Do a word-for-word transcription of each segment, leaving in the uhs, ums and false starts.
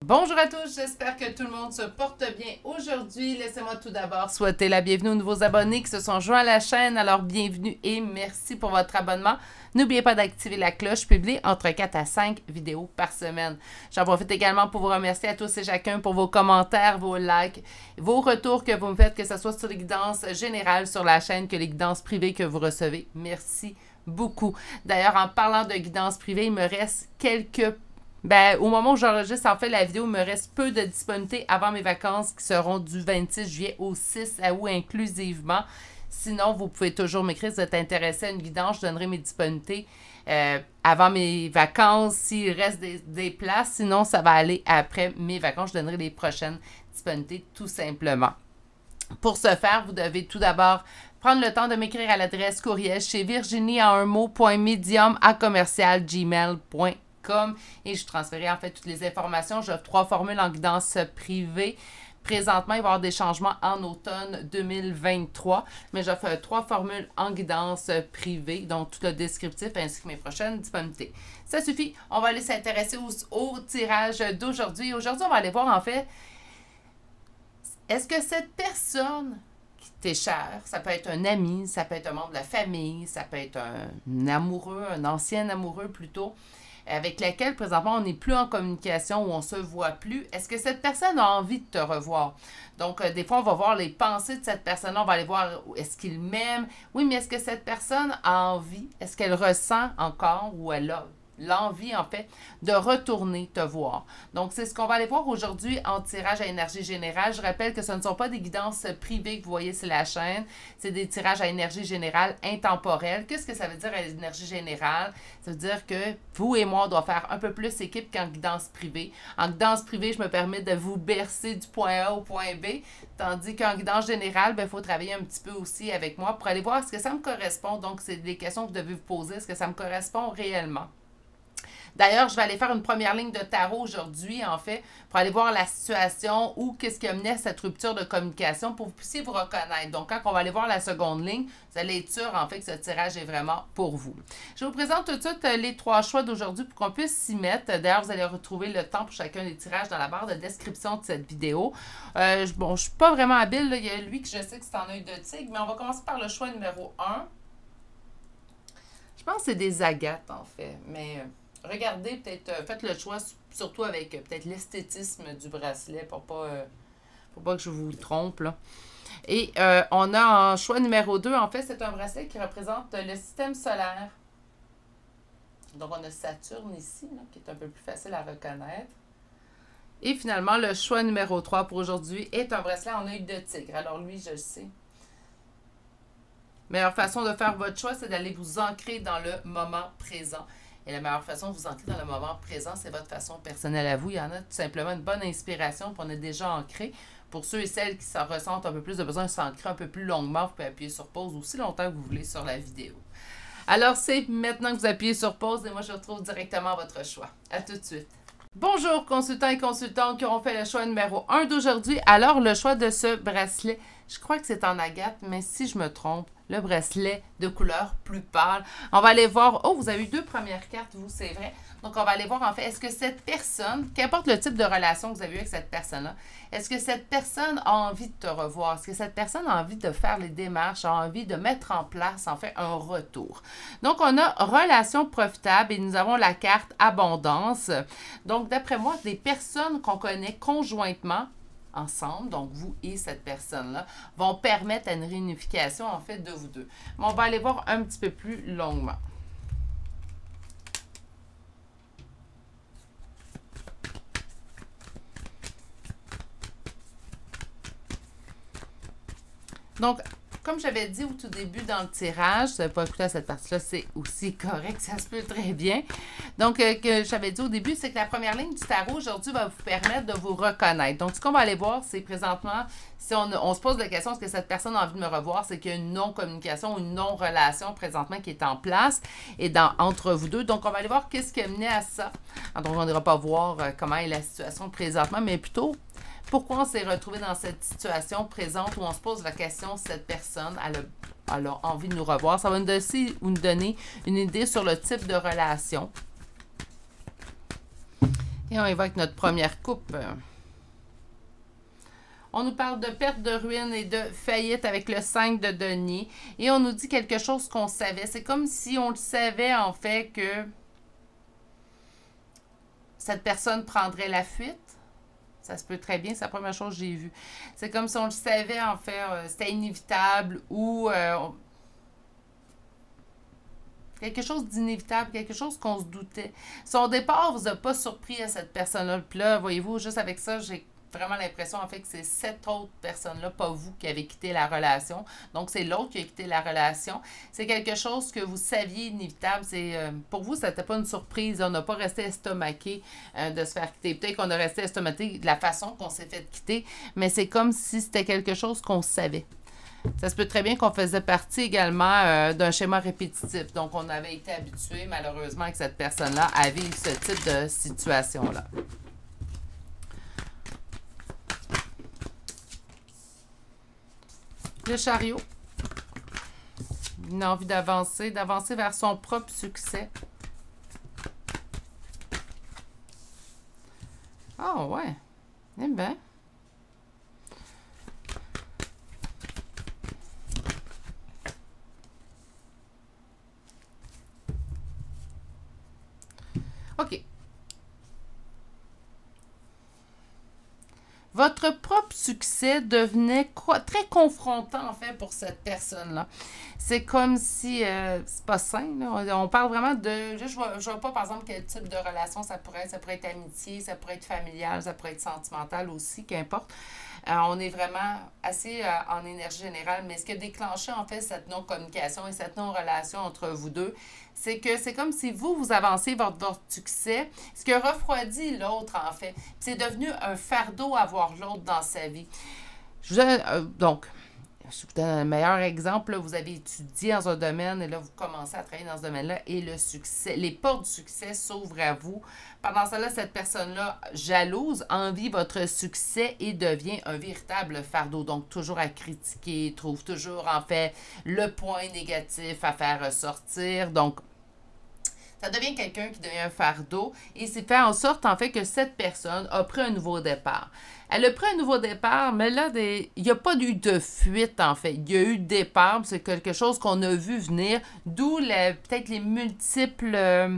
Bonjour à tous, j'espère que tout le monde se porte bien aujourd'hui. Laissez-moi tout d'abord souhaiter la bienvenue aux nouveaux abonnés qui se sont joints à la chaîne. Alors bienvenue et merci pour votre abonnement. N'oubliez pas d'activer la cloche, je publie entre quatre à cinq vidéos par semaine. J'en profite également pour vous remercier à tous et chacun pour vos commentaires, vos likes, vos retours que vous me faites, que ce soit sur les guidances générales sur la chaîne, que les guidances privées que vous recevez. Merci beaucoup. D'ailleurs, en parlant de guidances privées, il me reste quelques Ben, au moment où j'enregistre en fait la vidéo, il me reste peu de disponibilité avant mes vacances qui seront du vingt-six juillet au six août inclusivement. Sinon, vous pouvez toujours m'écrire si vous êtes intéressé à une guidance. Je donnerai mes disponibilités euh, avant mes vacances s'il reste des, des places. Sinon, ça va aller après mes vacances. Je donnerai les prochaines disponibilités tout simplement. Pour ce faire, vous devez tout d'abord prendre le temps de m'écrire à l'adresse courriel chez virginie en un mot point medium à commercial gmail point com. Comme, et je transférerai en fait toutes les informations. J'offre trois formules en guidance privée. Présentement, il va y avoir des changements en automne deux mille vingt-trois, mais j'offre trois formules en guidance privée, donc tout le descriptif ainsi que mes prochaines disponibilités. Ça suffit. On va aller s'intéresser au, au tirage d'aujourd'hui. Aujourd'hui, on va aller voir en fait, est-ce que cette personne qui t'est chère, ça peut être un ami, ça peut être un membre de la famille, ça peut être un amoureux, un ancien amoureux plutôt, avec laquelle, présentement, on n'est plus en communication ou on ne se voit plus, est-ce que cette personne a envie de te revoir? Donc, euh, des fois, on va voir les pensées de cette personne-là, on va aller voir, est-ce qu'il m'aime? Oui, mais est-ce que cette personne a envie? Est-ce qu'elle ressent encore ou elle a l'envie, en fait, de retourner te voir? Donc, c'est ce qu'on va aller voir aujourd'hui en tirage à énergie générale. Je rappelle que ce ne sont pas des guidances privées que vous voyez sur la chaîne, c'est des tirages à énergie générale intemporelle. Qu'est-ce que ça veut dire à énergie générale? Ça veut dire que vous et moi, on doit faire un peu plus équipe qu'en guidance privée. En guidance privée, je me permets de vous bercer du point A au point B, tandis qu'en guidance générale, il faut travailler un petit peu aussi avec moi pour aller voir est-ce que ça me correspond. Donc, c'est des questions que vous devez vous poser. Est-ce que ça me correspond réellement? D'ailleurs, je vais aller faire une première ligne de tarot aujourd'hui, en fait, pour aller voir la situation ou qu'est-ce qui a mené à cette rupture de communication pour que vous puissiez vous reconnaître. Donc, quand on va aller voir la seconde ligne, vous allez être sûr, en fait, que ce tirage est vraiment pour vous. Je vous présente tout de suite les trois choix d'aujourd'hui pour qu'on puisse s'y mettre. D'ailleurs, vous allez retrouver le temps pour chacun des tirages dans la barre de description de cette vidéo. Euh, bon, je ne suis pas vraiment habile, là. Il y a lui que je sais que c'est en œil de tigre, mais on va commencer par le choix numéro un. Je pense que c'est des agates, en fait, mais... Regardez, peut-être, euh, faites le choix, surtout avec euh, peut-être l'esthétisme du bracelet, pour pas, euh, pour pas que je vous trompe, là. Et euh, on a en choix numéro deux, en fait, c'est un bracelet qui représente le système solaire. Donc, on a Saturne ici, là, qui est un peu plus facile à reconnaître. Et finalement, le choix numéro trois pour aujourd'hui est un bracelet en œil de tigre. Alors, lui, je le sais. Meilleure façon de faire votre choix, c'est d'aller vous ancrer dans le moment présent. Et la meilleure façon de vous ancrer dans le moment présent, c'est votre façon personnelle à vous. Il y en a tout simplement une bonne inspiration, puis on est déjà ancré. Pour ceux et celles qui s'en ressentent un peu plus de besoin de s'ancrer un peu plus longuement, vous pouvez appuyer sur pause aussi longtemps que vous voulez sur la vidéo. Alors, c'est maintenant que vous appuyez sur pause et moi, je retrouve directement votre choix. À tout de suite. Bonjour, consultants et consultantes qui auront fait le choix numéro un d'aujourd'hui. Alors, le choix de ce bracelet, je crois que c'est en agate, mais si je me trompe, le bracelet de couleur plus pâle. On va aller voir... Oh, vous avez eu deux premières cartes, vous, c'est vrai. Donc, on va aller voir, en fait, est-ce que cette personne, qu'importe le type de relation que vous avez eu avec cette personne-là, est-ce que cette personne a envie de te revoir? Est-ce que cette personne a envie de faire les démarches, a envie de mettre en place, en fait, un retour? Donc, on a relation profitable et nous avons la carte abondance. Donc, d'après moi, des personnes qu'on connaît conjointement, ensemble, donc vous et cette personne-là, vont permettre à une réunification, en fait, de vous deux. Mais on va aller voir un petit peu plus longuement. Donc, comme j'avais dit au tout début dans le tirage, si vous n'avez pas écouté à cette partie-là, c'est aussi correct, ça se peut très bien. Donc, euh, que j'avais dit au début, c'est que la première ligne du tarot aujourd'hui va vous permettre de vous reconnaître. Donc, ce qu'on va aller voir, c'est présentement, si on, on se pose la question, est-ce que cette personne a envie de me revoir, c'est qu'il y a une non-communication ou une non-relation présentement qui est en place et dans, entre vous deux. Donc, on va aller voir qu'est-ce qui a mené à ça. Donc, on n'ira pas voir euh, comment est la situation présentement, mais plutôt... Pourquoi on s'est retrouvé dans cette situation présente où on se pose la question si cette personne elle a, elle a envie de nous revoir. Ça va nous donner, nous donner une idée sur le type de relation. Et on y va avec notre première coupe. On nous parle de perte de ruine et de faillite avec le cinq de denier. Et on nous dit quelque chose qu'on savait. C'est comme si on le savait, en fait, que cette personne prendrait la fuite. Ça se peut très bien, c'est la première chose que j'ai vue. C'est comme si on le savait, en fait, euh, c'était inévitable ou euh, on... quelque chose d'inévitable, quelque chose qu'on se doutait. Son départ vous a pas surpris à cette personne-là. Puis là, voyez-vous, juste avec ça, j'ai vraiment l'impression, en fait, que c'est cette autre personne-là, pas vous, qui avez quitté la relation. Donc, c'est l'autre qui a quitté la relation. C'est quelque chose que vous saviez inévitable. C'est euh, pour vous, ça n'était pas une surprise. On n'a pas resté estomaqué euh, de se faire quitter. Peut-être qu'on a resté estomaqué de la façon qu'on s'est fait quitter, mais c'est comme si c'était quelque chose qu'on savait. Ça se peut très bien qu'on faisait partie également euh, d'un schéma répétitif. Donc, on avait été habitué, malheureusement, que cette personne-là à vivre ce type de situation-là. Le chariot. Une envie d'avancer, d'avancer vers son propre succès. Ah oh, ouais. Eh bien. OK. Votre propre succès devenait très confrontant, en fait, pour cette personne-là. C'est comme si... Euh, c'est pas sain, là. On parle vraiment de... Je ne vois, je vois pas, par exemple, quel type de relation ça pourrait être. Ça pourrait être amitié, ça pourrait être familial, ça pourrait être sentimental aussi, qu'importe. Euh, on est vraiment assez euh, en énergie générale, mais ce qui a déclenché, en fait, cette non-communication et cette non-relation entre vous deux, c'est que c'est comme si vous, vous avancez votre, votre succès, ce qui a refroidi l'autre, en fait. C'est devenu un fardeau avoir l'autre dans sa vie. Je vous donne, euh, donc, je vous donne un meilleur exemple. Là, vous avez étudié dans un domaine et là, vous commencez à travailler dans ce domaine-là et le succès, les portes du succès s'ouvrent à vous. Pendant cela, cette personne-là, jalouse, envie votre succès et devient un véritable fardeau. Donc, toujours à critiquer, trouve toujours, en fait, le point négatif à faire ressortir. Donc, ça devient quelqu'un qui devient un fardeau et c'est fait en sorte, en fait, que cette personne a pris un nouveau départ. Elle a pris un nouveau départ, mais là, des... il n'y a pas eu de fuite, en fait. Il y a eu départ, c'est quelque chose qu'on a vu venir, d'où peut-être les multiples euh,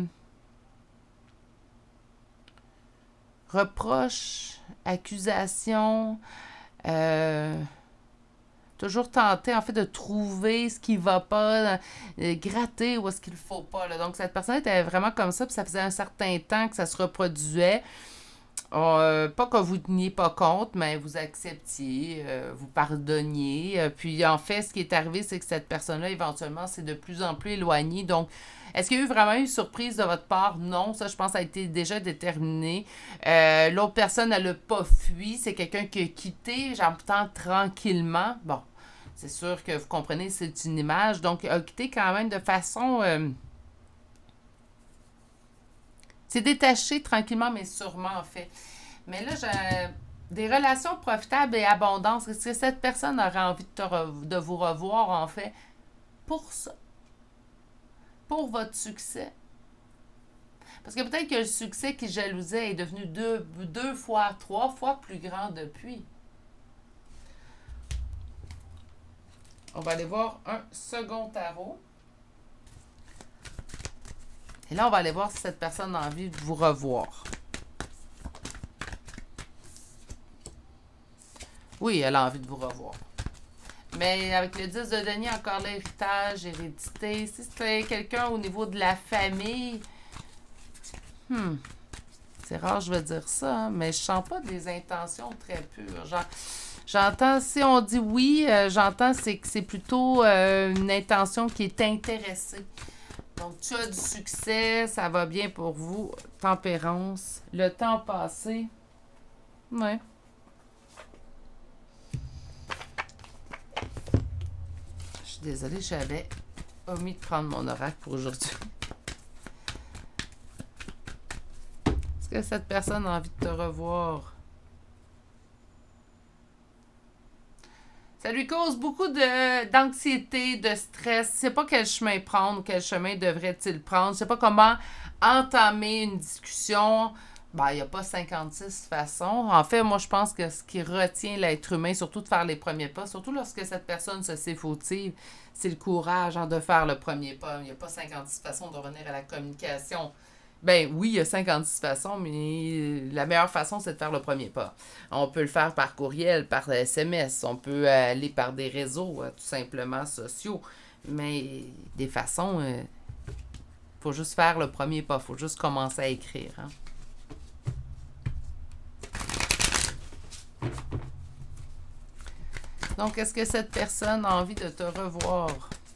reproches, accusations, euh, toujours tenter, en fait, de trouver ce qui ne va pas, euh, gratter où est-ce qu'il ne faut pas. Là. Donc, cette personne était vraiment comme ça, puis ça faisait un certain temps que ça se reproduisait. Euh, pas que vous ne teniez pas compte, mais vous acceptiez, euh, vous pardonniez. Euh, puis, en fait, ce qui est arrivé, c'est que cette personne-là, éventuellement, s'est de plus en plus éloignée. Donc, est-ce qu'il y a eu vraiment une surprise de votre part? Non, ça, je pense, ça a été déjà déterminé. Euh, L'autre personne, elle n'a pas fui. C'est quelqu'un qui a quitté, j'entends tranquillement. Bon, c'est sûr que vous comprenez, c'est une image. Donc, a quitté quand même de façon... Euh, c'est détaché tranquillement, mais sûrement, en fait. Mais là, j'ai des relations profitables et abondantes. Est-ce que cette personne aurait envie de, te de vous revoir, en fait, pour ça? Pour votre succès? Parce que peut-être que le succès qui jalousait est devenu deux, deux fois, trois fois plus grand depuis. On va aller voir un second tarot. Et là, on va aller voir si cette personne a envie de vous revoir. Oui, elle a envie de vous revoir. Mais avec le dix de denier, encore l'héritage, hérédité. Si c'était quelqu'un au niveau de la famille, hmm, c'est rare, je vais dire ça, hein, mais je sens pas des intentions très pures. Genre, j'entends, si on dit oui, euh, j'entends c'est que c'est plutôt euh, une intention qui est intéressée. Donc, tu as du succès, ça va bien pour vous. Tempérance. Le temps passé. Ouais. Je suis désolée, j'avais omis de prendre mon oracle pour aujourd'hui. Est-ce que cette personne a envie de te revoir? Ça lui cause beaucoup d'anxiété, de, de stress. Je ne sais pas quel chemin prendre, quel chemin devrait-il prendre. Je ne sais pas comment entamer une discussion. Ben, il n'y a pas cinquante-six façons. En fait, moi, je pense que ce qui retient l'être humain, surtout de faire les premiers pas, surtout lorsque cette personne se sait fautive, c'est le courage hein, de faire le premier pas. Il n'y a pas cinquante-six façons de revenir à la communication. Ben oui, il y a cinquante-six façons, mais la meilleure façon, c'est de faire le premier pas. On peut le faire par courriel, par S M S, on peut aller par des réseaux euh, tout simplement sociaux, mais des façons, il euh, faut juste faire le premier pas, il faut juste commencer à écrire. Hein. Donc, est-ce que cette personne a envie de te revoir?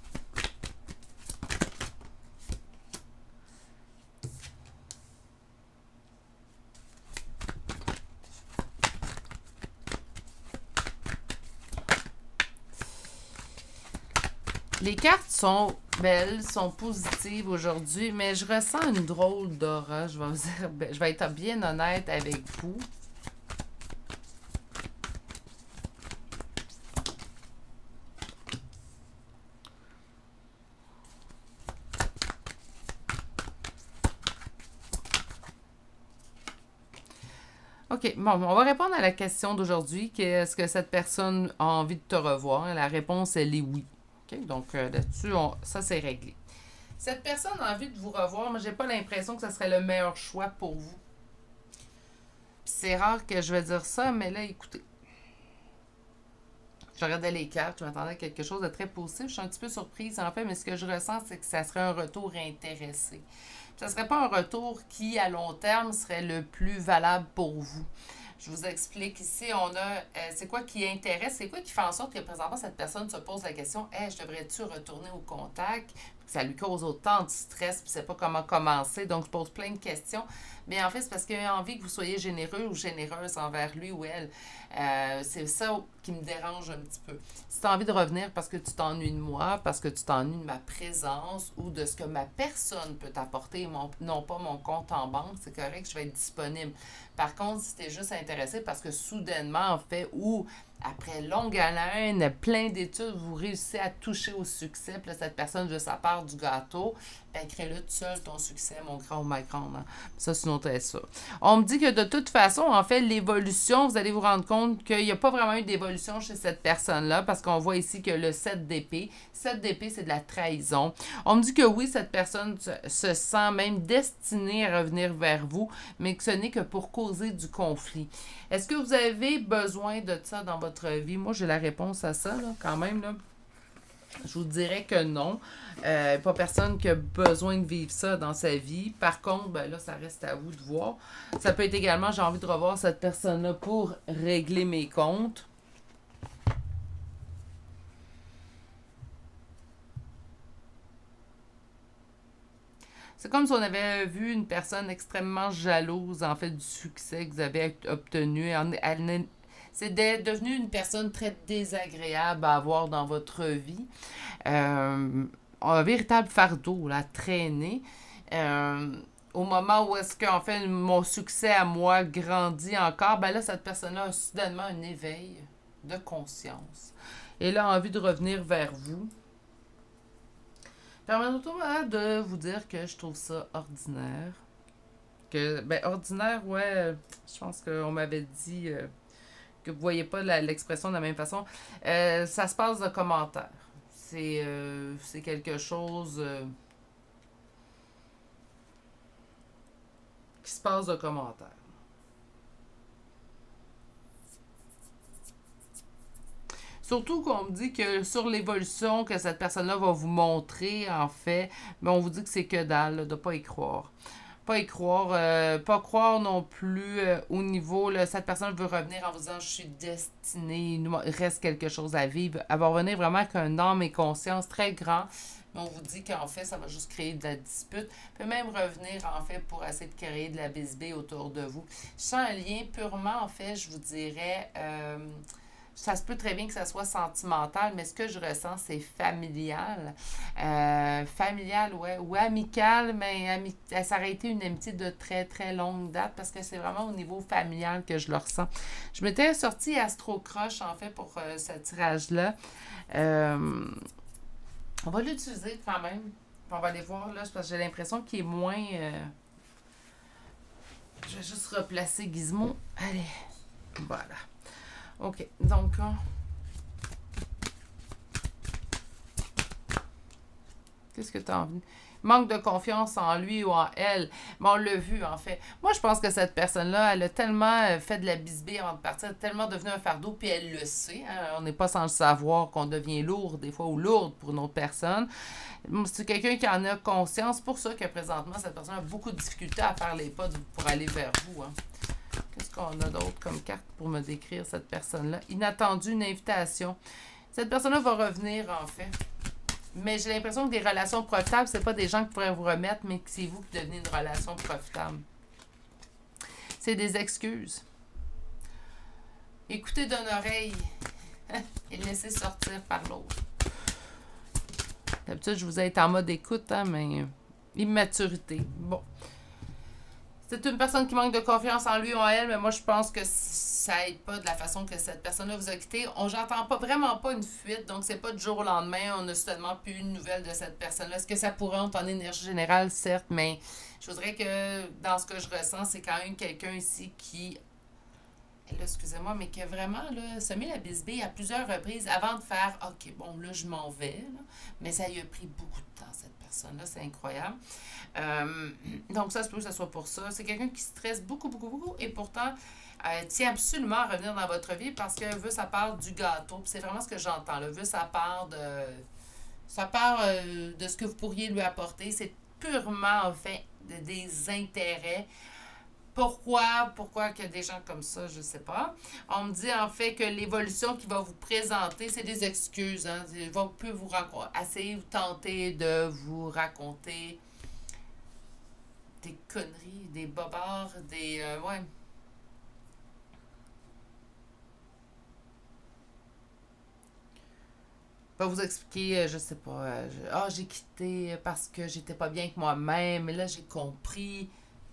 Les cartes sont belles, sont positives aujourd'hui, mais je ressens une drôle d'aura. Je vais vous dire, je vais être bien honnête avec vous. OK, bon, on va répondre à la question d'aujourd'hui. Est-ce que cette personne a envie de te revoir? La réponse, elle est oui. OK, donc euh, là-dessus, on, ça, c'est réglé. Cette personne a envie de vous revoir, mais j'ai pas l'impression que ce serait le meilleur choix pour vous. C'est rare que je vais dire ça, mais là, écoutez. Je regardais les cartes, je m'attendais à quelque chose de très positif. Je suis un petit peu surprise, en fait, mais ce que je ressens, c'est que ça serait un retour intéressé. Ce ne serait pas un retour qui, à long terme, serait le plus valable pour vous. Je vous explique ici, on a, euh, c'est quoi qui intéresse, c'est quoi qui fait en sorte que présentement, cette personne se pose la question, « Hey, je devrais-tu retourner au contact? » Ça lui cause autant de stress, puis ne sait pas comment commencer, donc je pose plein de questions. Mais en fait, c'est parce qu'il a envie que vous soyez généreux ou généreuse envers lui ou elle. Euh, c'est ça qui me dérange un petit peu. Si tu as envie de revenir parce que tu t'ennuies de moi, parce que tu t'ennuies de ma présence ou de ce que ma personne peut t'apporter, mon, non pas mon compte en banque, c'est correct, je vais être disponible. Par contre, si tu es juste intéressé parce que soudainement, en fait, ou après longue haleine, plein d'études, vous réussissez à toucher au succès, puis là, cette personne veut sa part du gâteau, ben crée-le tout seul, ton succès, mon grand ou ma grande. Hein. Ça, c'est une autre ça. On me dit que de toute façon, en fait, l'évolution, vous allez vous rendre compte qu'il n'y a pas vraiment eu d'évolution chez cette personne-là, parce qu'on voit ici que le sept d'épée, sept d'épée, c'est de la trahison. On me dit que oui, cette personne se, se sent même destinée à revenir vers vous, mais que ce n'est que pour causer du conflit. Est-ce que vous avez besoin de ça dans votre vie? Moi, j'ai la réponse à ça, là, quand même, là. Je vous dirais que non. Euh, pas personne qui a besoin de vivre ça dans sa vie. Par contre, ben là, ça reste à vous de voir. Ça peut être également, j'ai envie de revoir cette personne-là pour régler mes comptes. C'est comme si on avait vu une personne extrêmement jalouse, en fait, du succès que vous avez obtenu. Elle, c'est de, devenu une personne très désagréable à avoir dans votre vie. Euh, un véritable fardeau, là, traîner. Euh, au moment où est-ce qu'en fait, mon succès à moi grandit encore, ben là, cette personne-là a soudainement un éveil de conscience. Et là, a envie de revenir vers vous. Permettez-moi de vous dire que je trouve ça ordinaire. Que, ben, ordinaire, ouais, je pense qu'on m'avait dit euh, que vous ne voyez pas l'expression de la même façon. Euh, ça se passe de commentaires. C'est euh, c'est quelque chose euh, qui se passe de commentaires. Surtout qu'on me dit que sur l'évolution que cette personne-là va vous montrer, en fait, mais on vous dit que c'est que dalle, là, de ne pas y croire. Pas y croire, euh, pas croire non plus euh, au niveau, là, cette personne veut revenir en vous disant « je suis destinée, il nous reste quelque chose à vivre ». Elle va revenir vraiment avec un âme et conscience très grand. Mais on vous dit qu'en fait, ça va juste créer de la dispute. Peut même revenir, en fait, pour essayer de créer de la bisbille autour de vous. Je sens un lien purement, en fait, je vous dirais... Euh, ça se peut très bien que ça soit sentimental, mais ce que je ressens, c'est familial. Euh, familial, ouais, ou amical, mais ami ça aurait été une amitié de très, très longue date parce que c'est vraiment au niveau familial que je le ressens. Je m'étais sortie Astro Croche, en fait, pour euh, ce tirage-là. Euh, on va l'utiliser quand même. On va aller voir, là, parce que j'ai l'impression qu'il est moins... Euh, Je vais juste replacer Gizmo. Allez. Voilà. OK. Donc, on... qu'est-ce que tu as envie? Manque de confiance en lui ou en elle. Mais on l'a vu, en fait. Moi, je pense que cette personne-là, elle a tellement fait de la bisbille avant de partir, tellement devenu un fardeau, puis elle le sait. Hein? On n'est pas sans le savoir qu'on devient lourd, des fois, ou lourde pour une autre personne. C'est quelqu'un qui en a conscience. Pour ça que présentement, cette personne a beaucoup de difficultés à faire les pas pour aller vers vous. Hein? Qu'est-ce qu'on a d'autre comme carte pour me décrire cette personne-là? Inattendu, une invitation. Cette personne-là va revenir, en fait. Mais j'ai l'impression que des relations profitables, c'est pas des gens qui pourraient vous remettre, mais que c'est vous qui devenez une relation profitable. C'est des excuses. Écoutez d'une oreille et laissez sortir par l'autre. D'habitude, je vous ai été en mode écoute, hein, mais immaturité. Bon. C'est une personne qui manque de confiance en lui ou en elle, mais moi, je pense que ça aide pas de la façon que cette personne-là vous a quitté. On j'entends pas vraiment pas une fuite, donc c'est pas du jour au lendemain, on a seulement plus une nouvelle de cette personne-là. Est-ce que ça pourrait entrer en énergie générale? Certes, mais je voudrais que dans ce que je ressens, c'est quand même quelqu'un ici qui, là, excusez-moi, mais qui a vraiment là, semé la bisbille à plusieurs reprises avant de faire « OK, bon, là, je m'en vais. » Mais ça lui a pris beaucoup de temps, cette personne-là. C'est incroyable. Euh, donc, ça se peut que ce soit pour ça. C'est quelqu'un qui stresse beaucoup, beaucoup, beaucoup et pourtant euh, tient absolument à revenir dans votre vie parce que veut sa part du gâteau. C'est vraiment ce que j'entends. Veut sa part de, sa part, euh, de ce que vous pourriez lui apporter. C'est purement, en fait, de, des intérêts. Pourquoi? Pourquoi qu'il y a des gens comme ça? Je ne sais pas. On me dit en fait que l'évolution qu'il va vous présenter, c'est des excuses. Hein? Il va peut vous essayer de tenter de vous raconter des conneries, des bobards, des... Euh, ouais. Va vous expliquer, je sais pas, euh, je, ah, j'ai quitté parce que j'étais pas bien avec moi-même, mais là, j'ai compris.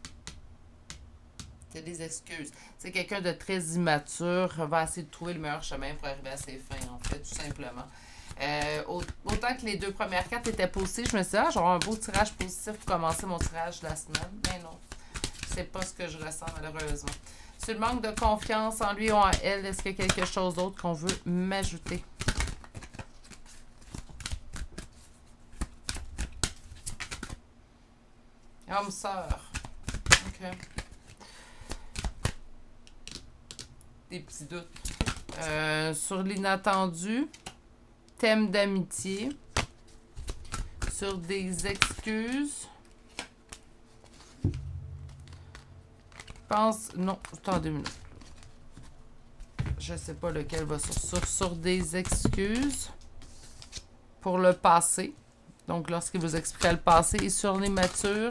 C'est des excuses. C'est quelqu'un de très immature, va essayer de trouver le meilleur chemin pour arriver à ses fins, en fait, tout simplement. Euh, autant que les deux premières cartes étaient posées, je me suis dit, ah, j'aurai un beau tirage positif pour commencer mon tirage de la semaine. Mais non, c'est pas ce que je ressens, malheureusement. Sur le manque de confiance en lui ou en elle, est-ce qu'il y a quelque chose d'autre qu'on veut m'ajouter? Homme sœur. OK. Des petits doutes. Euh, sur l'inattendu, thème d'amitié. Sur des excuses. Je pense... Non, attendez une minute. Je sais pas lequel va sur, sur, sur des excuses. Pour le passé. Donc, lorsqu'il vous expliquera le passé. Et sur l'immature.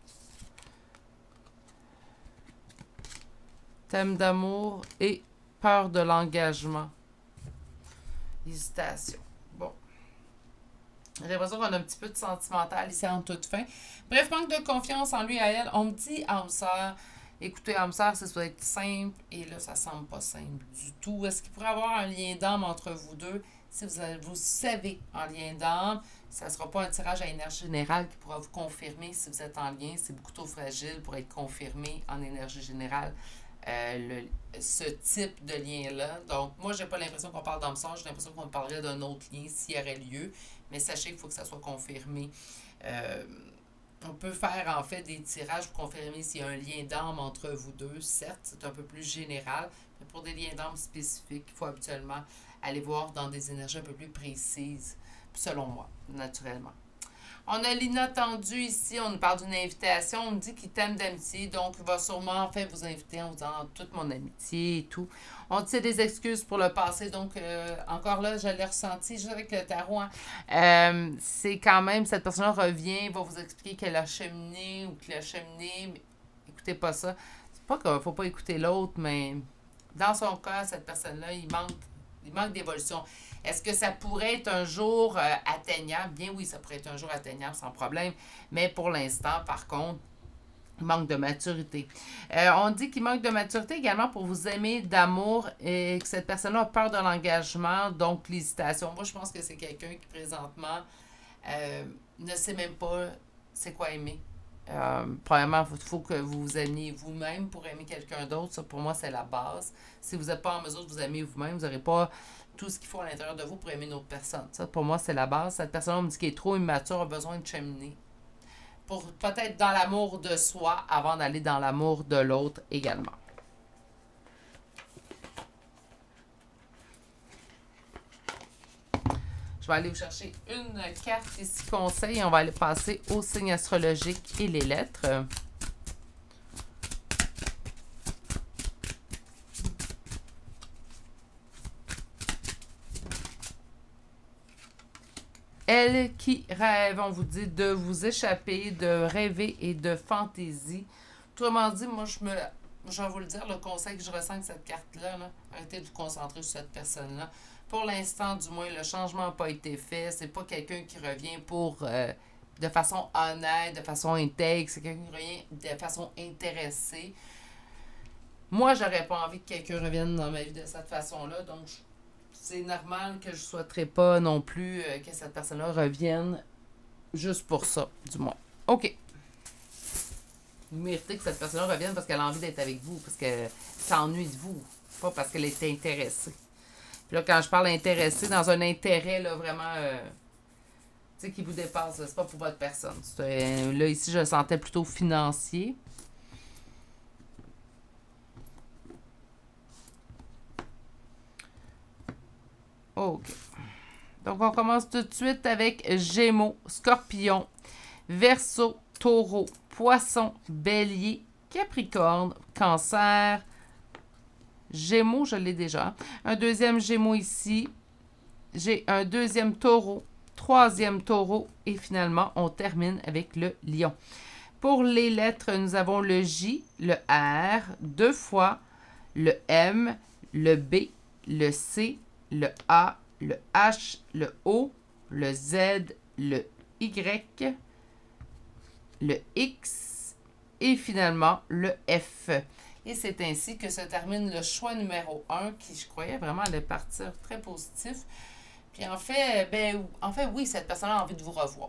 Thème d'amour et peur de l'engagement. Hésitation. Bon. J'ai l'impression qu'on a un petit peu de sentimental ici en toute fin. Bref, manque de confiance en lui et à elle. On me dit, âme sœur, écoutez, âme sœur, ça doit être simple. Et là, ça semble pas simple du tout. Est-ce qu'il pourrait y avoir un lien d'âme entre vous deux? Si vous, avez, vous savez en lien d'âme, ça ne sera pas un tirage à énergie générale qui pourra vous confirmer si vous êtes en lien. C'est beaucoup trop fragile pour être confirmé en énergie générale. Euh, le, ce type de lien-là. Donc, moi, j'ai pas l'impression qu'on parle d'âme sœur, j'ai l'impression qu'on parlerait d'un autre lien s'il y aurait lieu. Mais sachez qu'il faut que ça soit confirmé. Euh, on peut faire en fait des tirages pour confirmer s'il y a un lien d'âme entre vous deux. Certes, c'est un peu plus général, mais pour des liens d'âme spécifiques, il faut habituellement aller voir dans des énergies un peu plus précises, selon moi, naturellement. On a l'inattendu ici, on nous parle d'une invitation, on me dit qu'il t'aime d'amitié, donc il va sûrement en fait vous inviter en vous disant toute mon amitié et tout. On dit c'est des excuses pour le passé, donc euh, encore là, je l'ai ressenti juste avec le tarot. Hein. Euh, c'est quand même, cette personne-là revient, va vous expliquer qu'elle a cheminé ou qu'il a cheminé, mais écoutez pas ça. C'est pas qu'il ne faut pas écouter l'autre, mais dans son cas, cette personne-là, il manque, il manque d'évolution. Est-ce que ça pourrait être un jour euh, atteignable? Bien oui, ça pourrait être un jour atteignable sans problème. Mais pour l'instant, par contre, il manque de maturité. Euh, on dit qu'il manque de maturité également pour vous aimer d'amour et que cette personne-là a peur de l'engagement, donc l'hésitation. Moi, je pense que c'est quelqu'un qui présentement euh, ne sait même pas c'est quoi aimer. Euh, premièrement, il faut que vous vous aimiez vous-même pour aimer quelqu'un d'autre. Ça, pour moi, c'est la base. Si vous n'êtes pas en mesure de vous aimer vous-même, vous n'aurez pas tout ce qu'il faut à l'intérieur de vous pour aimer une autre personne. Ça, pour moi, c'est la base. Cette personne, on me dit qu'elle est trop immature, a besoin de cheminer. Pour peut-être dans l'amour de soi avant d'aller dans l'amour de l'autre également. Je vais aller vous chercher une carte ici conseil. On va aller passer aux signes astrologiques et les lettres. Elle qui rêve, on vous dit de vous échapper, de rêver et de fantaisie. Autrement dit, moi, je me, je vais vous le dire, le conseil que je ressens de cette carte-là, là, arrêtez de vous concentrer sur cette personne-là. Pour l'instant, du moins, le changement n'a pas été fait. C'est pas quelqu'un qui revient pour euh, de façon honnête, de façon intègre. C'est quelqu'un qui revient de façon intéressée. Moi, j'aurais pas envie que quelqu'un revienne dans ma vie de cette façon-là. Donc, c'est normal que je ne souhaiterais pas non plus euh, que cette personne-là revienne juste pour ça, du moins. OK. Vous méritez que cette personne-là revienne parce qu'elle a envie d'être avec vous, parce qu'elle s'ennuie de vous, pas parce qu'elle est intéressée. Puis là, quand je parle intéressé, dans un intérêt, là, vraiment, euh, tu sais, qui vous dépasse, c'est pas pour votre personne. Euh, là, ici, je le sentais plutôt financier. OK. Donc, on commence tout de suite avec Gémeaux, Scorpion, Verseau, Taureau, Poisson, Bélier, Capricorne, Cancer, Gémeaux, je l'ai déjà. Un deuxième Gémeaux ici. J'ai un deuxième Taureau, troisième Taureau et finalement, on termine avec le Lion. Pour les lettres, nous avons le J, le R, deux fois, le M, le B, le C, le A, le H, le O, le Z, le Y, le X et finalement le F. Et c'est ainsi que se termine le choix numéro un qui, je croyais vraiment, allait partir très positif. Puis en fait, ben, en fait, oui, cette personne a envie de vous revoir.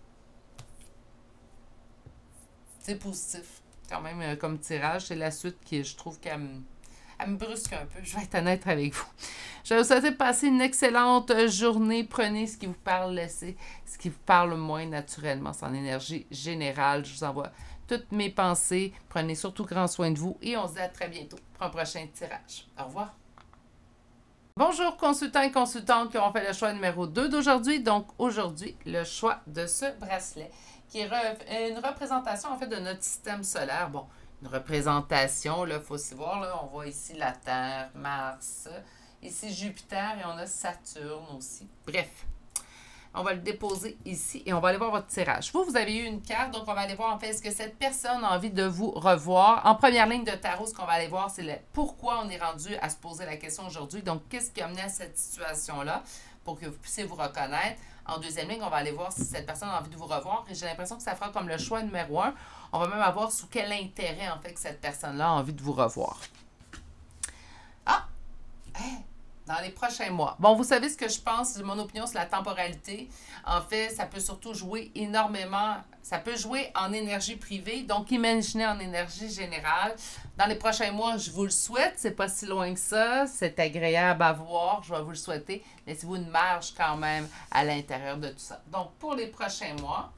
C'est positif. Quand même, euh, comme tirage, c'est la suite qui, je trouve qu'elle me, elle me brusque un peu. Je vais être honnête avec vous. Je vais vous souhaiter de passer une excellente journée. Prenez ce qui vous parle, laissez ce qui vous parle moins naturellement. C'est en énergie générale. Je vous envoie toutes mes pensées. Prenez surtout grand soin de vous et on se dit à très bientôt pour un prochain tirage. Au revoir. Bonjour consultants et consultantes qui ont fait le choix numéro deux d'aujourd'hui. Donc aujourd'hui, le choix de ce bracelet qui est une représentation en fait de notre système solaire. Bon, une représentation, là, il faut aussi voir, là, on voit ici la Terre, Mars, ici Jupiter et on a Saturne aussi. Bref, on va le déposer ici et on va aller voir votre tirage. Vous, vous avez eu une carte, donc on va aller voir en fait est-ce que cette personne a envie de vous revoir. En première ligne de tarot, ce qu'on va aller voir, c'est le pourquoi on est rendu à se poser la question aujourd'hui. Donc, qu'est-ce qui a mené à cette situation-là pour que vous puissiez vous reconnaître. En deuxième ligne, on va aller voir si cette personne a envie de vous revoir. Et j'ai l'impression que ça fera comme le choix numéro un. On va même avoir sous quel intérêt, en fait, que cette personne-là a envie de vous revoir. Ah! Hey! Dans les prochains mois. Bon, vous savez ce que je pense, mon opinion, c'est la temporalité. En fait, ça peut surtout jouer énormément, ça peut jouer en énergie privée, donc imaginez en énergie générale. Dans les prochains mois, je vous le souhaite, c'est pas si loin que ça, c'est agréable à voir, je vais vous le souhaiter. Laissez-vous une marge quand même à l'intérieur de tout ça. Donc, pour les prochains mois,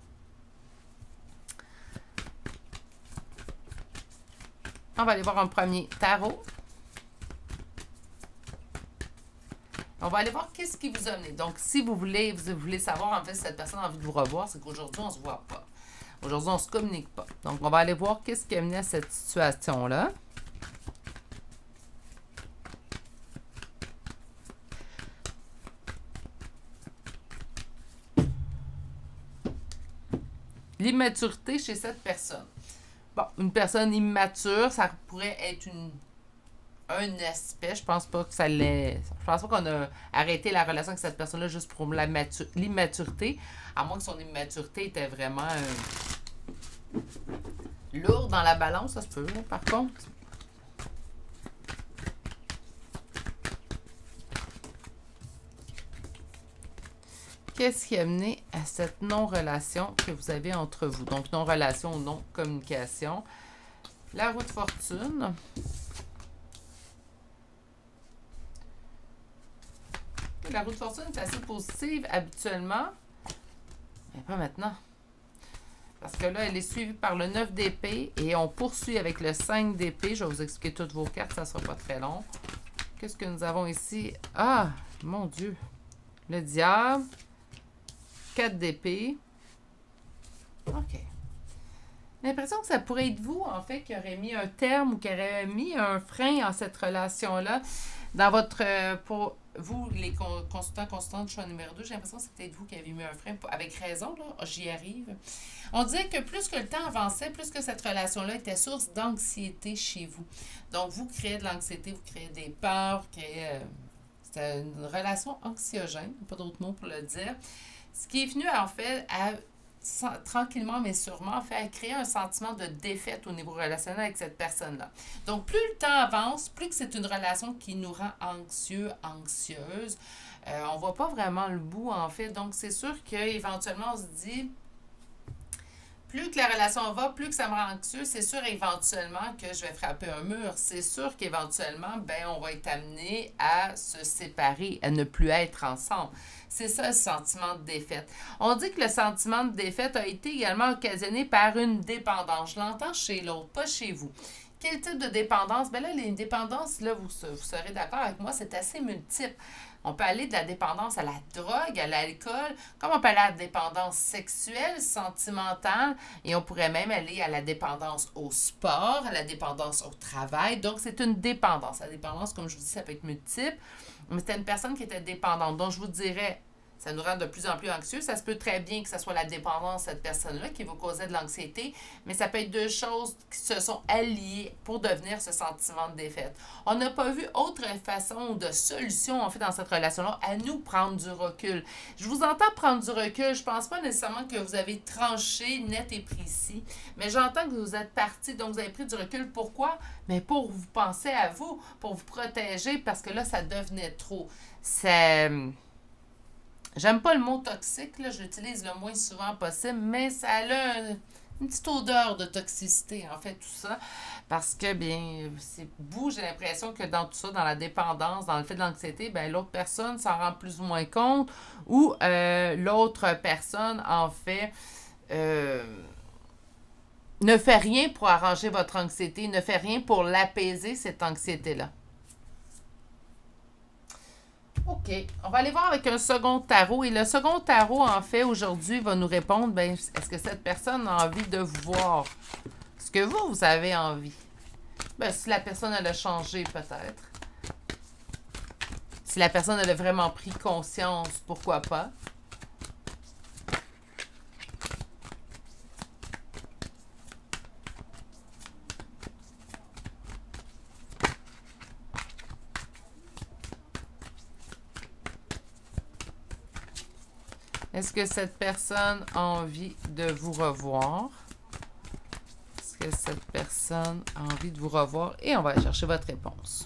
on va aller voir un premier tarot. On va aller voir qu'est-ce qui vous a amené. Donc, si vous voulez, vous voulez savoir, en fait, si cette personne a envie de vous revoir, c'est qu'aujourd'hui, on ne se voit pas. Aujourd'hui, on ne se communique pas. Donc, on va aller voir qu'est-ce qui a amené à cette situation-là. L'immaturité chez cette personne. Bon, une personne immature, ça pourrait être une... un aspect, je pense pas que ça l'ait... Je pense pas qu'on a arrêté la relation avec cette personne-là juste pour l'immaturité, à moins que son immaturité était vraiment euh, lourde dans la balance, ça se peut, là, par contre. OK. qu'est-ce qui a mené à cette non-relation que vous avez entre vous? Donc, non-relation ou non-communication. La roue de fortune. La roue de fortune est assez positive habituellement, mais pas maintenant. Parce que là, elle est suivie par le neuf d'épée et on poursuit avec le cinq d'épée. Je vais vous expliquer toutes vos cartes, ça ne sera pas très long. Qu'est-ce que nous avons ici? Ah, mon Dieu! Le diable. quatre d'épée. OK. L'impression que ça pourrait être vous, en fait, qui aurait mis un terme ou qui aurait mis un frein à cette relation-là. Dans votre... Euh, pour vous, les con consultants, consultantes du choix numéro deux, j'ai l'impression que c'est peut-être vous qui avez mis un frein. Avec raison, là, j'y arrive. On disait que plus que le temps avançait, plus que cette relation-là était source d'anxiété chez vous. Donc, vous créez de l'anxiété, vous créez des peurs, vous créez... Euh, c'est une relation anxiogène, pas d'autre mot pour le dire. Ce qui est venu, en fait, à... tranquillement mais sûrement, fait créer un sentiment de défaite au niveau relationnel avec cette personne-là. Donc, plus le temps avance, plus que c'est une relation qui nous rend anxieux, anxieuse, euh, on ne voit pas vraiment le bout, en fait. Donc, c'est sûr qu'éventuellement, on se dit, plus que la relation va, plus que ça me rend anxieux, c'est sûr éventuellement que je vais frapper un mur. C'est sûr qu'éventuellement, ben, on va être amené à se séparer, à ne plus être ensemble. C'est ça le sentiment de défaite. On dit que le sentiment de défaite a été également occasionné par une dépendance. Je l'entends chez l'autre, pas chez vous. Quel type de dépendance? Bien là, les dépendances, là, vous, vous serez d'accord avec moi, c'est assez multiple. On peut aller de la dépendance à la drogue, à l'alcool, comme on peut aller à la dépendance sexuelle, sentimentale, et on pourrait même aller à la dépendance au sport, à la dépendance au travail. Donc, c'est une dépendance. La dépendance, comme je vous dis, ça peut être multiple, mais c'était une personne qui était dépendante. Donc, je vous dirais, ça nous rend de plus en plus anxieux. Ça se peut très bien que ce soit la dépendance de cette personne-là qui vous causait de l'anxiété, mais ça peut être deux choses qui se sont alliées pour devenir ce sentiment de défaite. On n'a pas vu autre façon de solution, en fait, dans cette relation-là, à nous prendre du recul. Je vous entends prendre du recul. Je pense pas nécessairement que vous avez tranché net et précis, mais j'entends que vous êtes parti, donc vous avez pris du recul. Pourquoi? Mais pour vous penser à vous, pour vous protéger, parce que là, ça devenait trop. C'est... J'aime pas le mot toxique, là, je l'utilise le moins souvent possible, mais ça a un, une petite odeur de toxicité, en fait, tout ça. Parce que, bien, c'est vous, j'ai l'impression que dans tout ça, dans la dépendance, dans le fait de l'anxiété, bien, l'autre personne s'en rend plus ou moins compte, ou euh, l'autre personne, en fait, euh, ne fait rien pour arranger votre anxiété, ne fait rien pour l'apaiser, cette anxiété-là. OK. On va aller voir avec un second tarot. Et le second tarot, en fait, aujourd'hui, va nous répondre, ben, est-ce que cette personne a envie de vous voir? Est-ce que vous, vous avez envie? Ben, si la personne, elle a changé, peut-être. Si la personne, elle a vraiment pris conscience, pourquoi pas? Est-ce que cette personne a envie de vous revoir? Est-ce que cette personne a envie de vous revoir? Et on va aller chercher votre réponse.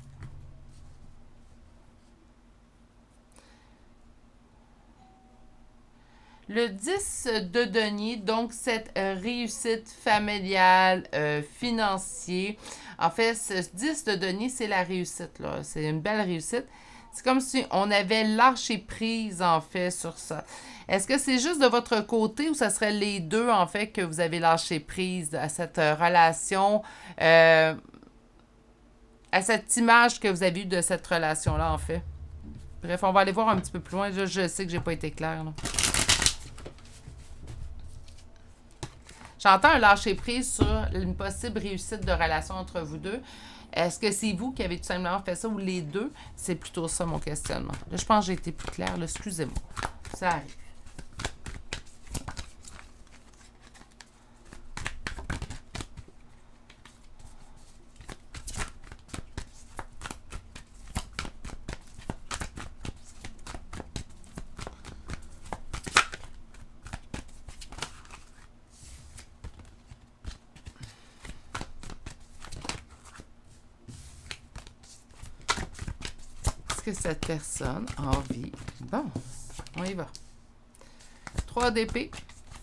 Le dix de denier, donc cette euh, réussite familiale, euh, financière. En fait, ce dix de denier, c'est la réussite, là. C'est une belle réussite. C'est comme si on avait lâché prise, en fait, sur ça. Est-ce que c'est juste de votre côté ou ça serait les deux, en fait, que vous avez lâché prise à cette euh, relation, euh, à cette image que vous avez eue de cette relation-là, en fait? Bref, on va aller voir un petit peu plus loin. Je, je sais que j'ai pas été claire, là. J'entends un lâcher-prise sur une possible réussite de relation entre vous deux. Est-ce que c'est vous qui avez tout simplement fait ça ou les deux? C'est plutôt ça mon questionnement. Là, je pense que j'ai été plus claire. Excusez-moi. Ça arrive. Que cette personne a envie. Bon, on y va. trois d'épée.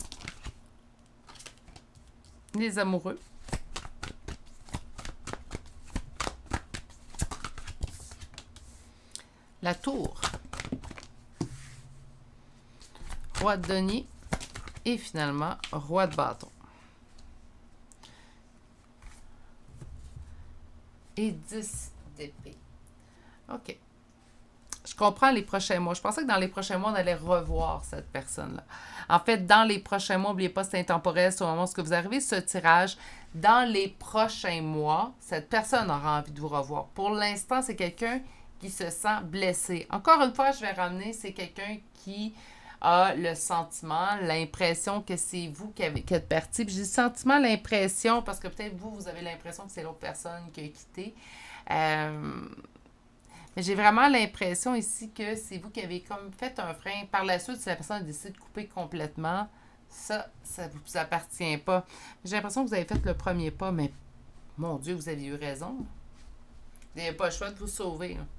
Les amoureux. La tour. Roi de denier. Et finalement, roi de bâton. Et dix d'épée. OK. Je comprends les prochains mois. Je pensais que dans les prochains mois, on allait revoir cette personne-là. En fait, dans les prochains mois, n'oubliez pas, c'est intemporel, c'est au moment où vous arrivez ce tirage. Dans les prochains mois, cette personne aura envie de vous revoir. Pour l'instant, c'est quelqu'un qui se sent blessé. Encore une fois, je vais ramener, c'est quelqu'un qui a le sentiment, l'impression que c'est vous qui, avez, qui êtes parti. Puis je dis sentiment, l'impression, parce que peut-être vous, vous avez l'impression que c'est l'autre personne qui a quitté. Euh, mais j'ai vraiment l'impression ici que c'est vous qui avez comme fait un frein. Par la suite, si la personne a décidé de couper complètement, ça, ça ne vous appartient pas. J'ai l'impression que vous avez fait le premier pas, mais mon Dieu, vous aviez eu raison. Vous n'avez pas le choix de vous sauver. Là.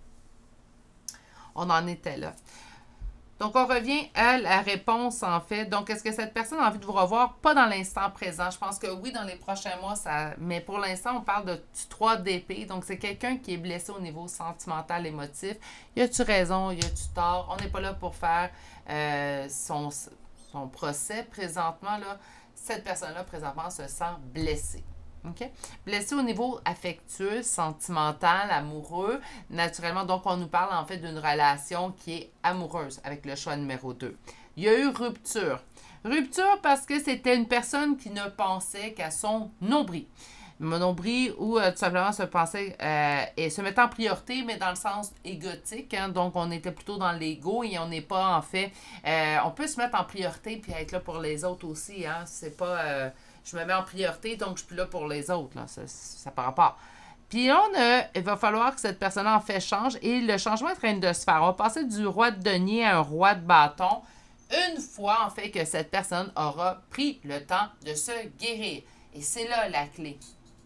On en était là. Donc, on revient à la réponse, en fait. Donc, est-ce que cette personne a envie de vous revoir? Pas dans l'instant présent. Je pense que oui, dans les prochains mois, ça. Mais pour l'instant, on parle de trois d'épée. Donc, c'est quelqu'un qui est blessé au niveau sentimental, émotif. Y a-tu raison? Y a-tu tort? On n'est pas là pour faire euh, son, son procès présentement, là. Cette personne-là, présentement, se sent blessée. OK? Blessé au niveau affectueux, sentimental, amoureux. Naturellement, donc, on nous parle en fait d'une relation qui est amoureuse avec le choix numéro deux. Il y a eu rupture. Rupture parce que c'était une personne qui ne pensait qu'à son nombril. Mon nombril ou euh, tout simplement se pensait euh, et se mettait en priorité, mais dans le sens égotique. Hein, donc, on était plutôt dans l'ego et on n'est pas en fait. Euh, on peut se mettre en priorité puis être là pour les autres aussi. Hein, c'est pas. Euh, Je me mets en priorité, donc je suis plus là pour les autres. Là. Ça n'a pas rapport. Puis là, on a, il va falloir que cette personne-là en fait change. Et le changement est en train de se faire. On va passer du roi de denier à un roi de bâton. Une fois, en fait, que cette personne aura pris le temps de se guérir. Et c'est là la clé.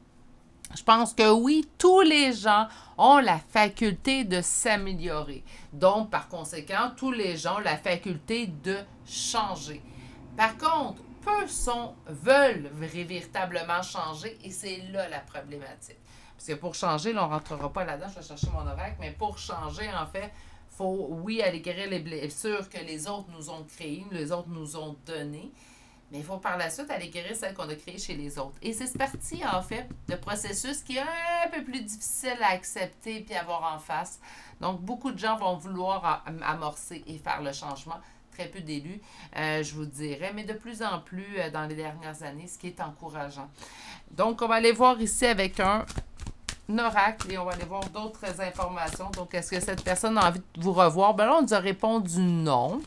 Je pense que oui, tous les gens ont la faculté de s'améliorer. Donc, par conséquent, tous les gens ont la faculté de changer. Par contre, peu sont, veulent véritablement changer et c'est là la problématique. Parce que pour changer, là, on ne rentrera pas là-dedans, je vais chercher mon oracle, mais pour changer, en fait, il faut, oui, aller guérir les blessures que les autres nous ont créées, les autres nous ont données, mais il faut par la suite aller guérir celles qu'on a créées chez les autres. Et c'est parti, en fait, de processus qui est un peu plus difficile à accepter et à voir en face. Donc, beaucoup de gens vont vouloir amorcer et faire le changement. Très peu d'élus, euh, je vous dirais, mais de plus en plus euh, dans les dernières années, ce qui est encourageant. Donc, on va aller voir ici avec un, un oracle et on va aller voir d'autres informations. Donc, est-ce que cette personne a envie de vous revoir? Ben là, on nous a répondu non.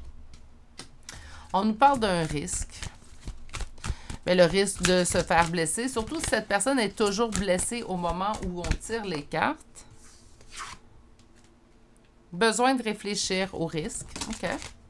On nous parle d'un risque. Mais le risque de se faire blesser, surtout si cette personne est toujours blessée au moment où on tire les cartes. Besoin de réfléchir au risque. OK.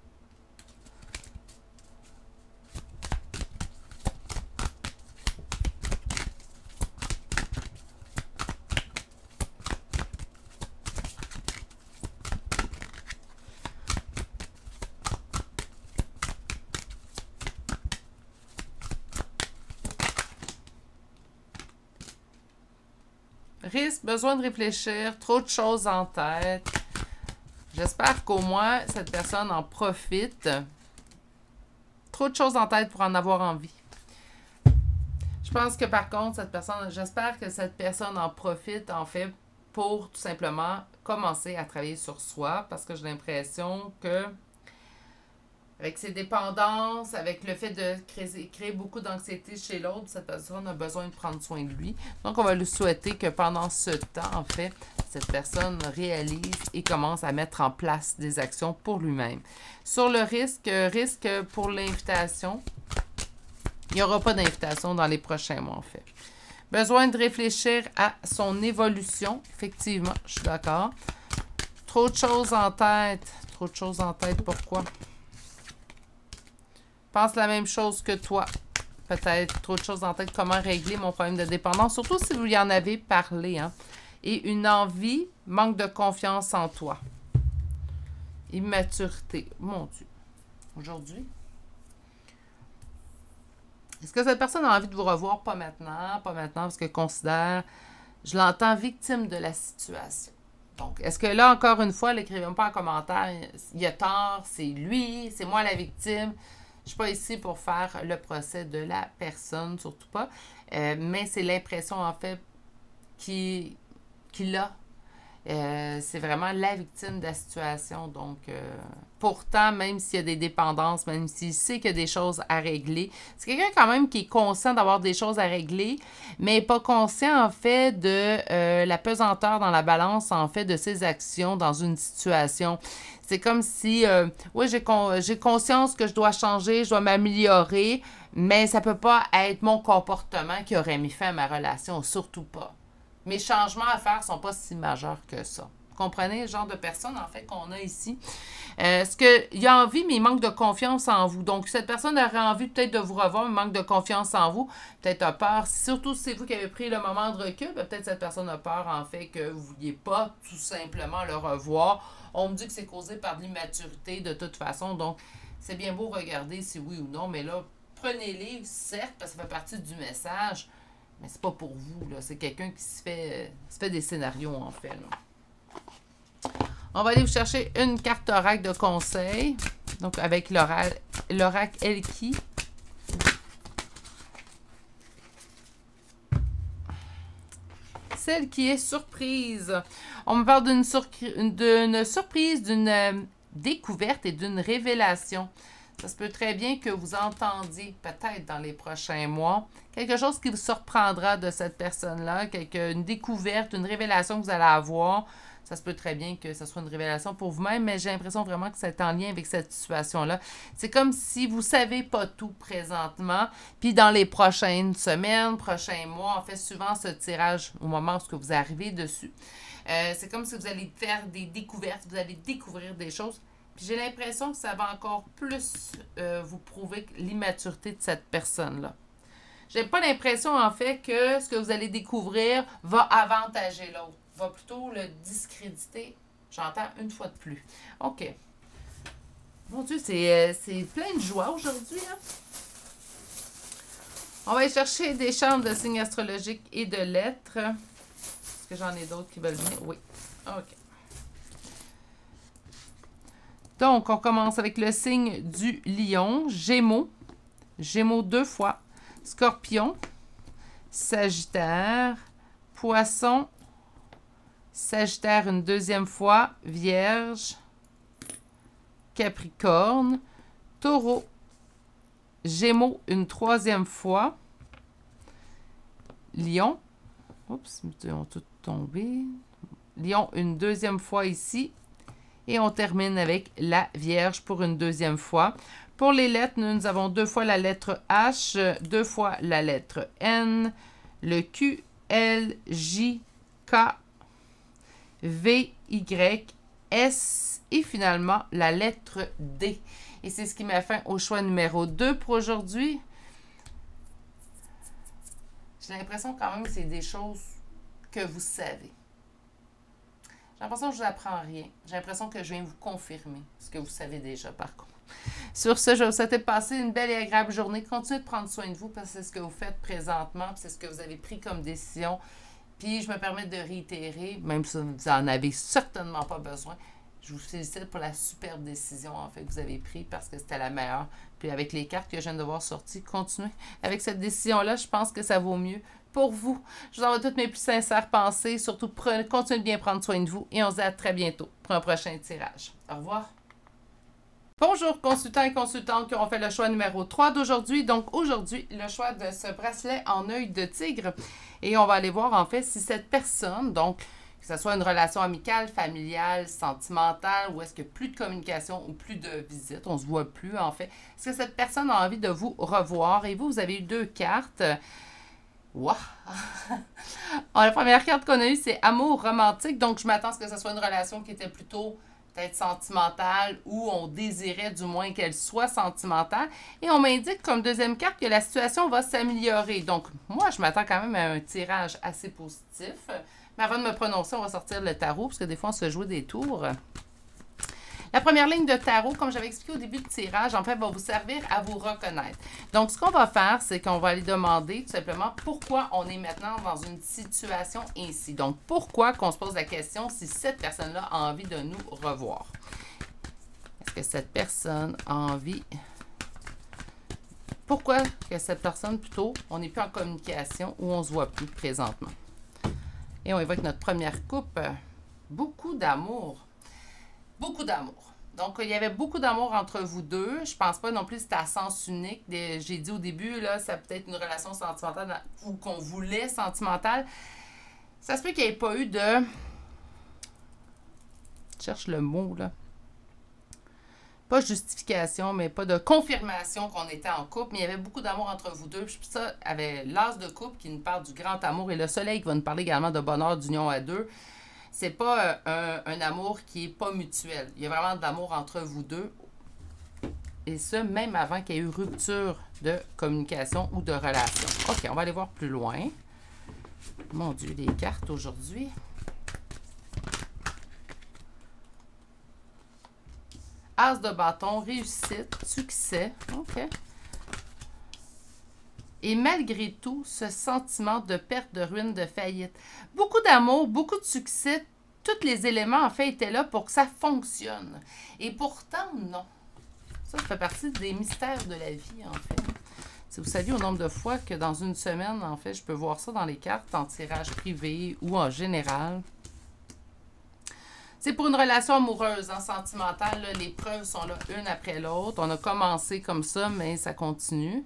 Risque, besoin de réfléchir, trop de choses en tête. J'espère qu'au moins, cette personne en profite. Trop de choses en tête pour en avoir envie. Je pense que par contre, cette personne, j'espère que cette personne en profite, en fait, pour tout simplement commencer à travailler sur soi. Parce que j'ai l'impression que avec ses dépendances, avec le fait de créer, créer beaucoup d'anxiété chez l'autre, cette personne a besoin de prendre soin de lui. Donc, on va lui souhaiter que pendant ce temps, en fait, cette personne réalise et commence à mettre en place des actions pour lui-même. Sur le risque, risque pour l'invitation, il n'y aura pas d'invitation dans les prochains mois, en fait. Besoin de réfléchir à son évolution. Effectivement, je suis d'accord. Trop de choses en tête. Trop de choses en tête, pourquoi? Pense la même chose que toi. Peut-être trop de choses en tête. Comment régler mon problème de dépendance? Surtout si vous y en avez parlé. Hein? Et une envie, manque de confiance en toi. Immaturité. Mon Dieu. aujourd'hui? Est-ce que cette personne a envie de vous revoir? Pas maintenant, pas maintenant, parce que considère, je l'entends victime de la situation. Donc, est-ce que là, encore une fois, l'écrivez pas en commentaire, il a tort, c'est lui, c'est moi la victime. Je ne suis pas ici pour faire le procès de la personne, surtout pas. Euh, mais c'est l'impression, en fait, qu'il qu'il a. Euh, c'est vraiment la victime de la situation. Donc, euh, pourtant, même s'il y a des dépendances, même s'il sait qu'il y a des choses à régler, c'est quelqu'un quand même qui est conscient d'avoir des choses à régler, mais pas conscient, en fait, de euh, la pesanteur dans la balance, en fait, de ses actions dans une situation. C'est comme si, euh, oui, j'ai con j'ai conscience que je dois changer, je dois m'améliorer, mais ça peut pas être mon comportement qui aurait mis fin à ma relation, surtout pas. Mes changements à faire ne sont pas si majeurs que ça. Vous comprenez le genre de personne, en fait, qu'on a ici? Euh, Est-ce qu'il a envie, mais il manque de confiance en vous? Donc, cette personne aurait envie peut-être de vous revoir, mais il manque de confiance en vous. Peut-être a peur. Surtout si c'est vous qui avez pris le moment de recul, peut-être cette personne a peur, en fait, que vous ne vouliez pas tout simplement le revoir. On me dit que c'est causé par de l'immaturité, de toute façon. Donc, c'est bien beau regarder si oui ou non, mais là, prenez-les, certes, parce que ça fait partie du message. Mais c'est pas pour vous, là. C'est quelqu'un qui se fait, euh, se fait des scénarios, en fait, là. On va aller vous chercher une carte oracle de conseil. Donc, avec l'oracle Elki. Celle qui est surprise. On me parle d'une sur surprise, d'une euh, découverte et d'une révélation. Ça se peut très bien que vous entendiez, peut-être dans les prochains mois, quelque chose qui vous surprendra de cette personne-là, une découverte, une révélation que vous allez avoir. Ça se peut très bien que ce soit une révélation pour vous-même, mais j'ai l'impression vraiment que c'est en lien avec cette situation-là. C'est comme si vous ne savez pas tout présentement, puis dans les prochaines semaines, prochains mois, on fait souvent ce tirage au moment où vous arrivez dessus. Euh, c'est comme si vous allez faire des découvertes, vous allez découvrir des choses. Puis j'ai l'impression que ça va encore plus euh, vous prouver l'immaturité de cette personne-là. J'ai pas l'impression, en fait, que ce que vous allez découvrir va avantager l'autre. Va plutôt le discréditer. J'entends une fois de plus. OK. Mon Dieu, c'est euh, plein de joie aujourd'hui, hein? On va aller chercher des chambres de signes astrologiques et de lettres. Est-ce que j'en ai d'autres qui veulent venir? Oui. OK. Donc, on commence avec le signe du lion, Gémeaux, Gémeaux deux fois, Scorpion, Sagittaire, Poisson, Sagittaire une deuxième fois, Vierge, Capricorne, Taureau, Gémeaux une troisième fois, Lion, oups, ils ont tous tombé, Lion une deuxième fois ici, et on termine avec la Vierge pour une deuxième fois. Pour les lettres, nous avons deux fois la lettre H, deux fois la lettre N, le Q, L, J, K, V, Y, S et finalement la lettre D. Et c'est ce qui met fin au choix numéro deux pour aujourd'hui. J'ai l'impression quand même que c'est des choses que vous savez. J'ai l'impression que je ne vous apprends rien. J'ai l'impression que je viens vous confirmer ce que vous savez déjà, par contre. Sur ce, je vous souhaite de passer une belle et agréable journée. Continuez de prendre soin de vous parce que c'est ce que vous faites présentement, c'est ce que vous avez pris comme décision. Puis, je me permets de réitérer, même si vous n'en avez certainement pas besoin, je vous félicite pour la superbe décision, en fait, que vous avez prise parce que c'était la meilleure. Puis, avec les cartes que je viens de voir sorties, continuez. Avec cette décision-là, je pense que ça vaut mieux pour vous. Je vous envoie toutes mes plus sincères pensées. Surtout, prenez, continuez de bien prendre soin de vous. Et on se dit à très bientôt pour un prochain tirage. Au revoir. Bonjour, consultants et consultantes qui ont fait le choix numéro trois d'aujourd'hui. Donc, aujourd'hui, le choix de ce bracelet en œil de tigre. Et on va aller voir, en fait, si cette personne, donc, que ce soit une relation amicale, familiale, sentimentale, ou est-ce qu'il n'y a plus de communication ou plus de visite, on ne se voit plus, en fait. Est-ce que cette personne a envie de vous revoir? Et vous, vous avez eu deux cartes. Wow! La première carte qu'on a eue, c'est amour romantique. Donc, je m'attends à ce que ce soit une relation qui était plutôt peut-être sentimentale ou on désirait du moins qu'elle soit sentimentale. Et on m'indique comme deuxième carte que la situation va s'améliorer. Donc, moi, je m'attends quand même à un tirage assez positif. Mais avant de me prononcer, on va sortir le tarot parce que des fois, on se joue des tours. La première ligne de tarot, comme j'avais expliqué au début du tirage, en fait, va vous servir à vous reconnaître. Donc, ce qu'on va faire, c'est qu'on va aller demander tout simplement pourquoi on est maintenant dans une situation ainsi. Donc, pourquoi qu'on se pose la question si cette personne-là a envie de nous revoir. Est-ce que cette personne a envie... Pourquoi que cette personne, plutôt, on n'est plus en communication ou on ne se voit plus présentement? Et on évoque notre première coupe. Beaucoup d'amour. Beaucoup d'amour. Donc, il y avait beaucoup d'amour entre vous deux. Je pense pas non plus que c'était à sens unique. J'ai dit au début, là, ça peut être une relation sentimentale ou qu'on voulait sentimentale. Ça se peut qu'il n'y ait pas eu de... Je cherche le mot, là. Pas justification, mais pas de confirmation qu'on était en couple, mais il y avait beaucoup d'amour entre vous deux. Puis ça, avait l'as de couple qui nous parle du grand amour et le soleil qui va nous parler également de bonheur d'union à deux. C'est pas un, un amour qui est pas mutuel. Il y a vraiment de l'amour entre vous deux. Et ça, même avant qu'il y ait eu rupture de communication ou de relation. OK, on va aller voir plus loin. Mon Dieu, les cartes aujourd'hui. As de bâton, réussite, succès. OK. Et malgré tout, ce sentiment de perte, de ruine, de faillite. Beaucoup d'amour, beaucoup de succès. Tous les éléments, en fait, étaient là pour que ça fonctionne. Et pourtant, non. Ça, ça fait partie des mystères de la vie, en fait. Si vous saviez au nombre de fois que dans une semaine, en fait, je peux voir ça dans les cartes, en tirage privé ou en général. C'est pour une relation amoureuse, hein, sentimentale. Là, les preuves sont là, une après l'autre. On a commencé comme ça, mais ça continue.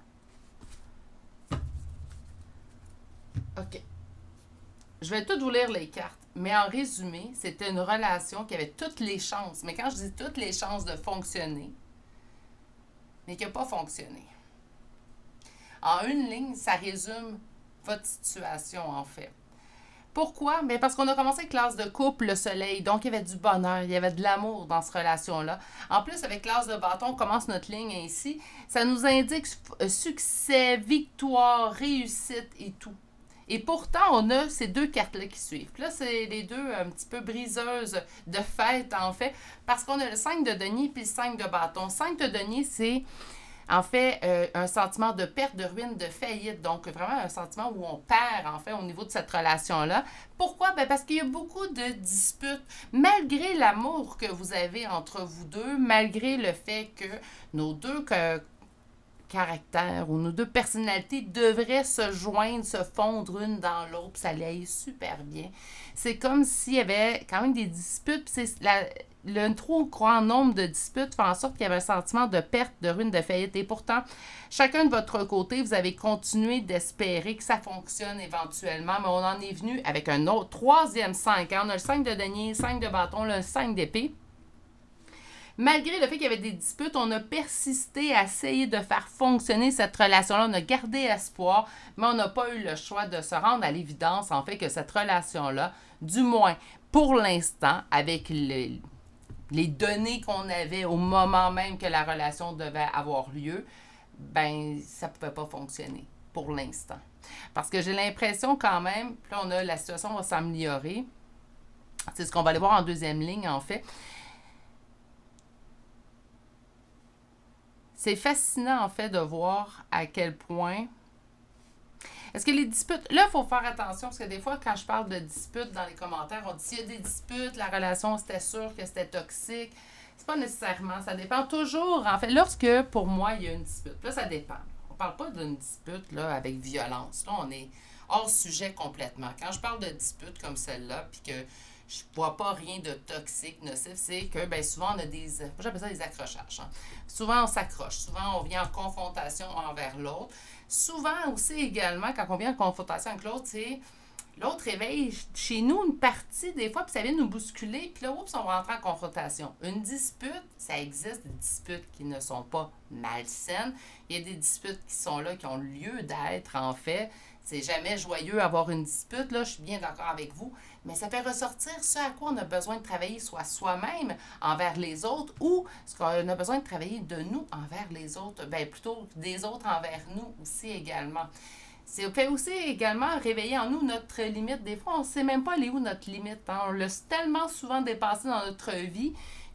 OK. Je vais tout vous lire les cartes. Mais en résumé, c'était une relation qui avait toutes les chances. Mais quand je dis toutes les chances de fonctionner, mais qui n'a pas fonctionné. En une ligne, ça résume votre situation, en fait. Pourquoi? Bien parce qu'on a commencé avec l'as de couple, le soleil. Donc, il y avait du bonheur, il y avait de l'amour dans cette relation-là. En plus, avec l'as de bâton, on commence notre ligne ainsi. Ça nous indique succès, victoire, réussite et tout. Et pourtant, on a ces deux cartes-là qui suivent. Puis là, c'est les deux un petit peu briseuses de fête, en fait, parce qu'on a le cinq de denier puis le cinq de bâton. cinq de denier, c'est... En fait, euh, un sentiment de perte, de ruine, de faillite. Donc, vraiment un sentiment où on perd, en fait, au niveau de cette relation-là. Pourquoi? Bien, parce qu'il y a beaucoup de disputes. Malgré l'amour que vous avez entre vous deux, malgré le fait que nos deux que, caractères ou nos deux personnalités devraient se joindre, se fondre une dans l'autre, puis ça allait super bien. C'est comme s'il y avait quand même des disputes, puis c'est la... Le trop grand nombre de disputes fait en sorte qu'il y avait un sentiment de perte, de ruine, de faillite. Et pourtant, chacun de votre côté, vous avez continué d'espérer que ça fonctionne éventuellement, mais on en est venu avec un autre, troisième cinq. Hein? On a le cinq de denier, cinq de bâton, le cinq d'épée. Malgré le fait qu'il y avait des disputes, on a persisté à essayer de faire fonctionner cette relation-là. On a gardé espoir, mais on n'a pas eu le choix de se rendre à l'évidence, en fait, que cette relation-là, du moins pour l'instant, avec le... les données qu'on avait au moment même que la relation devait avoir lieu, ben ça ne pouvait pas fonctionner pour l'instant. Parce que j'ai l'impression quand même, puis là, on a, la situation va s'améliorer. C'est ce qu'on va aller voir en deuxième ligne, en fait. C'est fascinant, en fait, de voir à quel point... Est-ce que les disputes... Là, il faut faire attention, parce que des fois, quand je parle de disputes dans les commentaires, on dit s'il y a des disputes, la relation, c'était sûr que c'était toxique. C'est pas nécessairement. Ça dépend toujours. En fait, lorsque, pour moi, il y a une dispute, là, ça dépend. On parle pas d'une dispute là, avec violence. Là, on est hors sujet complètement. Quand je parle de disputes comme celle-là, puis que je vois pas rien de toxique, nocif, c'est que bien souvent, on a des... J'appelle ça des accrochages. Hein. Souvent, on s'accroche. Souvent, on vient en confrontation envers l'autre. Souvent aussi également, quand on vient en confrontation avec l'autre, c'est l'autre réveille chez nous une partie des fois, puis ça vient nous bousculer, puis là, oups, on va rentrer en confrontation. Une dispute, ça existe, des disputes qui ne sont pas malsaines. Il y a des disputes qui sont là, qui ont lieu d'être, en fait. C'est jamais joyeux avoir une dispute, là, je suis bien d'accord avec vous, mais ça fait ressortir ce à quoi on a besoin de travailler, soit soi-même envers les autres, ou ce qu'on a besoin de travailler de nous envers les autres, bien plutôt des autres envers nous aussi également. C'est fait aussi également réveiller en nous notre limite. Des fois, on ne sait même pas aller où notre limite. Hein? On l'a tellement souvent dépassé dans notre vie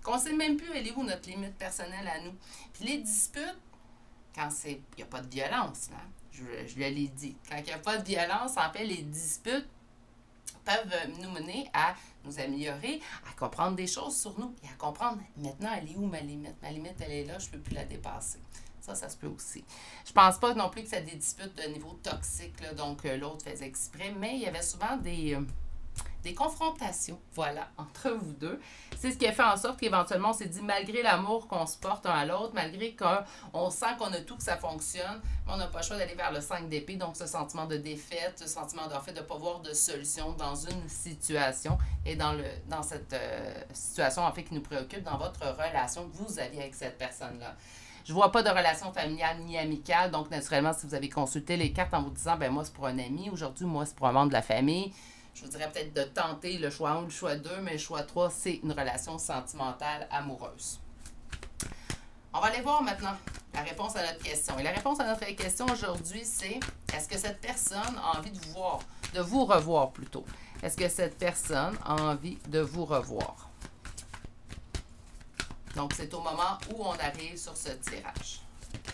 qu'on ne sait même plus elle est où notre limite personnelle à nous. Puis les disputes, quand il n'y a pas de violence, là, je, je le l'ai dit, quand il n'y a pas de violence, en fait, les disputes peuvent nous mener à nous améliorer, à comprendre des choses sur nous et à comprendre maintenant elle est où ma limite. Ma limite, elle est là, je ne peux plus la dépasser. Ça, ça se peut aussi. Je pense pas non plus que c'est des disputes de niveau toxique, là, donc euh, l'autre faisait exprès, mais il y avait souvent des, euh, des confrontations, voilà, entre vous deux. C'est ce qui a fait en sorte qu'éventuellement, on s'est dit, malgré l'amour qu'on se porte un à l'autre, malgré qu'on sent qu'on a tout, que ça fonctionne, mais on n'a pas le choix d'aller vers le cinq d'épée, donc ce sentiment de défaite, ce sentiment en fait de ne pas voir de solution dans une situation et dans, le, dans cette euh, situation en fait qui nous préoccupe dans votre relation que vous aviez avec cette personne-là. Je ne vois pas de relation familiale ni amicale, donc naturellement, si vous avez consulté les cartes en vous disant, ben moi, c'est pour un ami, aujourd'hui, moi, c'est pour un membre de la famille, je vous dirais peut-être de tenter le choix un ou le choix deux, mais le choix trois, c'est une relation sentimentale amoureuse. On va aller voir maintenant la réponse à notre question. Et la réponse à notre question aujourd'hui, c'est est-ce que cette personne a envie de vous voir, de vous revoir plutôt? Est-ce que cette personne a envie de vous revoir? Donc, c'est au moment où on arrive sur ce tirage.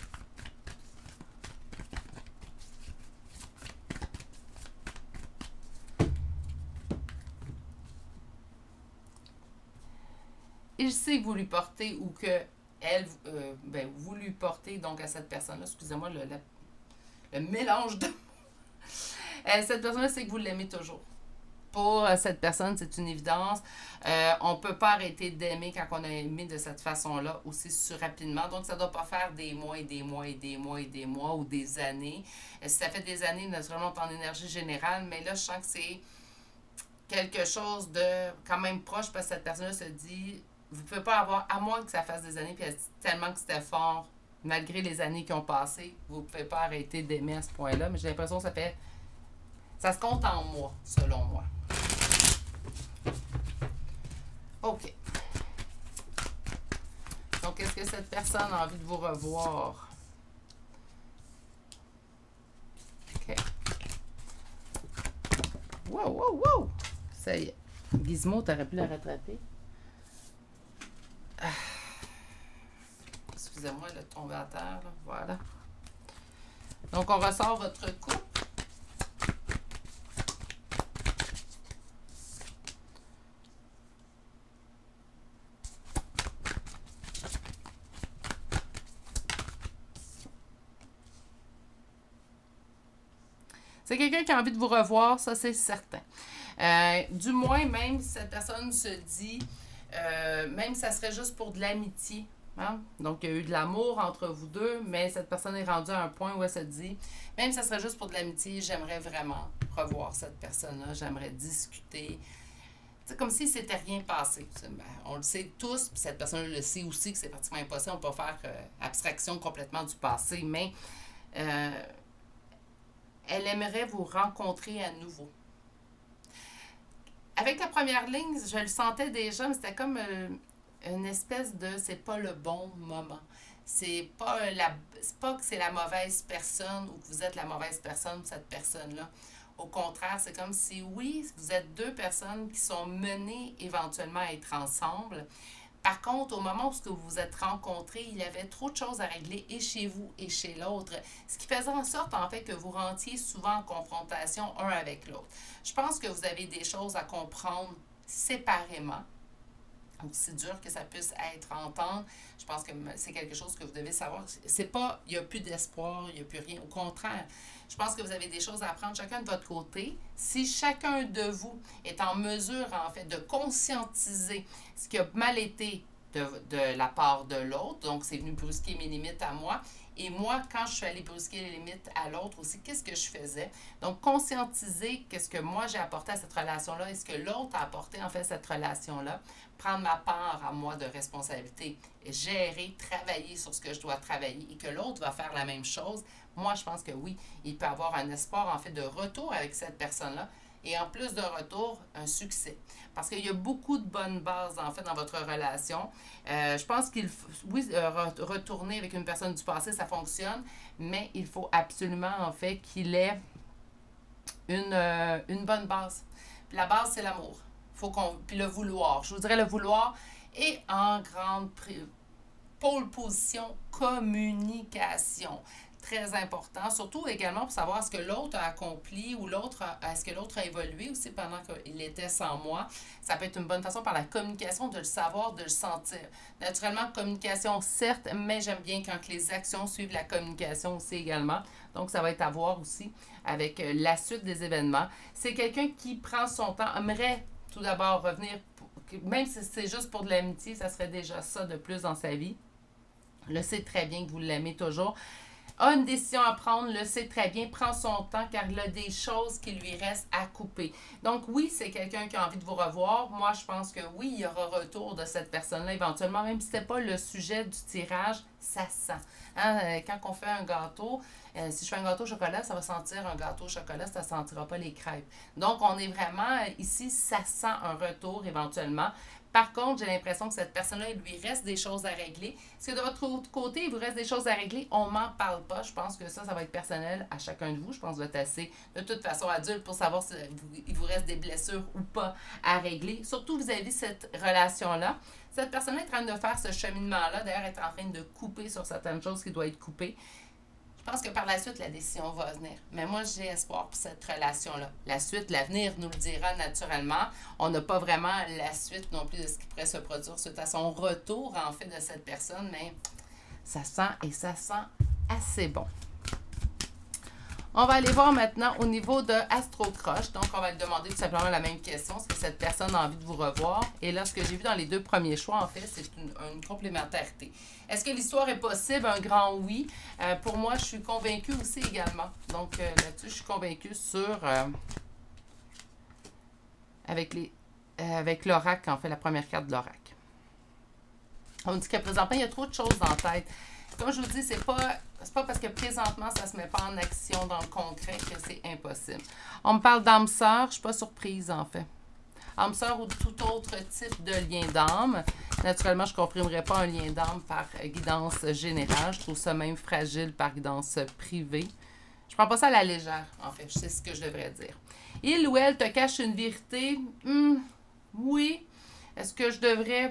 Il sait que vous lui portez ou que elle, euh, ben, vous lui portez donc à cette personne-là, excusez-moi, le, le, le mélange de mots. Euh, cette personne-là sait que vous l'aimez toujours. Pour euh, cette personne, c'est une évidence. Euh, on ne peut pas arrêter d'aimer quand on a aimé de cette façon-là aussi si rapidement. Donc, ça ne doit pas faire des mois et des mois et des mois et des mois ou des années. Euh, si ça fait des années, naturellement, on est en énergie générale, mais là, je sens que c'est quelque chose de quand même proche parce que cette personne-là se dit, vous ne pouvez pas avoir, à moins que ça fasse des années, puis elle dit tellement que c'était fort, malgré les années qui ont passé, vous ne pouvez pas arrêter d'aimer à ce point-là, mais j'ai l'impression que ça fait, ça se compte en mois, selon moi. OK. Donc, est-ce que cette personne a envie de vous revoir? OK. Wow, wow, wow! Ça y est. Gizmo, t'aurais pu la rattraper. Ah. Excusez-moi, elle est tombée à terre. Là. Voilà. Donc, on ressort votre coupe. C'est quelqu'un qui a envie de vous revoir, ça c'est certain. Euh, du moins, même si cette personne se dit, euh, même si ça serait juste pour de l'amitié, hein? Donc il y a eu de l'amour entre vous deux, mais cette personne est rendue à un point où elle se dit, même si ça serait juste pour de l'amitié, j'aimerais vraiment revoir cette personne-là, j'aimerais discuter. C'est comme si c'était rien passé. Ben, on le sait tous, puis cette personne le sait aussi que c'est pratiquement impossible, on peut pas faire euh, abstraction complètement du passé, mais... Euh, elle aimerait vous rencontrer à nouveau. Avec la première ligne, je le sentais déjà, mais c'était comme euh, une espèce de c'est pas le bon moment. C'est pas, la, c'est pas que c'est la mauvaise personne ou que vous êtes la mauvaise personne, cette personne-là. Au contraire, c'est comme si, oui, vous êtes deux personnes qui sont menées éventuellement à être ensemble. Par contre, au moment où vous vous êtes rencontrés, il y avait trop de choses à régler et chez vous et chez l'autre, ce qui faisait en sorte, en fait, que vous rentiez souvent en confrontation un avec l'autre. Je pense que vous avez des choses à comprendre séparément, aussi dur que ça puisse être à entendre. Je pense que c'est quelque chose que vous devez savoir. C'est pas, il n'y a plus d'espoir, il n'y a plus rien. Au contraire, je pense que vous avez des choses à apprendre chacun de votre côté. Si chacun de vous est en mesure, en fait, de conscientiser ce qui a mal été de, de la part de l'autre, donc c'est venu brusquer mes limites à moi, et moi, quand je suis allée brusquer les limites à l'autre aussi, qu'est-ce que je faisais? Donc, conscientiser qu'est-ce que moi j'ai apporté à cette relation-là et ce que l'autre a apporté, en fait, à cette relation-là. Prendre ma part à moi de responsabilité, gérer, travailler sur ce que je dois travailler et que l'autre va faire la même chose. Moi, je pense que oui, il peut avoir un espoir, en fait, de retour avec cette personne-là. Et en plus de retour, un succès. Parce qu'il y a beaucoup de bonnes bases, en fait, dans votre relation. Euh, je pense qu'il faut, oui, euh, retourner avec une personne du passé, ça fonctionne, mais il faut absolument, en fait, qu'il ait une, euh, une bonne base. Puis la base, c'est l'amour. Faut qu'on, puis le vouloir. Je vous dirais le vouloir, Et en grande pôle position, communication. Très important, surtout également pour savoir ce que l'autre a accompli ou l'autre est-ce que l'autre a évolué aussi pendant qu'il était sans moi. Ça peut être une bonne façon par la communication de le savoir, de le sentir. Naturellement, communication, certes, mais j'aime bien quand les actions suivent la communication aussi également. Donc, ça va être à voir aussi avec la suite des événements. C'est quelqu'un qui prend son temps, aimerait tout d'abord revenir, même si c'est juste pour de l'amitié, ça serait déjà ça de plus dans sa vie. Le sait très bien que vous l'aimez toujours. A une décision à prendre, le sait très bien, prend son temps car il a des choses qui lui restent à couper. Donc oui, c'est quelqu'un qui a envie de vous revoir. Moi, je pense que oui, il y aura retour de cette personne-là éventuellement, même si ce n'était pas le sujet du tirage, ça sent. Hein? Quand on fait un gâteau, euh, si je fais un gâteau au chocolat, ça va sentir un gâteau au chocolat, ça ne sentira pas les crêpes. Donc, on est vraiment ici, ça sent un retour éventuellement. Par contre, j'ai l'impression que cette personne-là, il lui reste des choses à régler. Est-ce que de votre côté, il vous reste des choses à régler? On m'en parle pas. Je pense que ça, ça va être personnel à chacun de vous. Je pense que vous êtes assez, de toute façon, adulte pour savoir si vous, il vous reste des blessures ou pas à régler. Surtout vis-à-vis cette relation-là. Cette personne-là est en train de faire ce cheminement-là. D'ailleurs, elle est en train de couper sur certaines choses qui doivent être coupées. Je pense que par la suite, la décision va venir. Mais moi, j'ai espoir pour cette relation-là. La suite, l'avenir nous le dira naturellement. On n'a pas vraiment la suite non plus de ce qui pourrait se produire suite à son retour, en fait, de cette personne, mais ça sent et ça sent assez bon. On va aller voir maintenant au niveau de Astro-Croche. Donc, on va lui demander tout simplement la même question. Est-ce que cette personne a envie de vous revoir? Et là, ce que j'ai vu dans les deux premiers choix, en fait, c'est une, une complémentarité. Est-ce que l'histoire est possible? Un grand oui. Euh, pour moi, je suis convaincue aussi également. Donc, euh, là-dessus, je suis convaincue sur... Euh, avec les euh, avec l'oracle, en fait, la première carte de l'oracle. On dit que présentement, il y a trop de choses dans la tête. Comme je vous dis, c'est pas, c'est pas parce que présentement, ça ne se met pas en action dans le concret que c'est impossible. On me parle d'âme sœur, je ne suis pas surprise en fait. Âme sœur ou tout autre type de lien d'âme. Naturellement, je ne comprimerai pas un lien d'âme par guidance générale. Je trouve ça même fragile par guidance privée. Je ne prends pas ça à la légère, en fait. Je sais ce que je devrais dire. Il ou elle te cache une vérité? Hmm, oui. Est-ce que je devrais...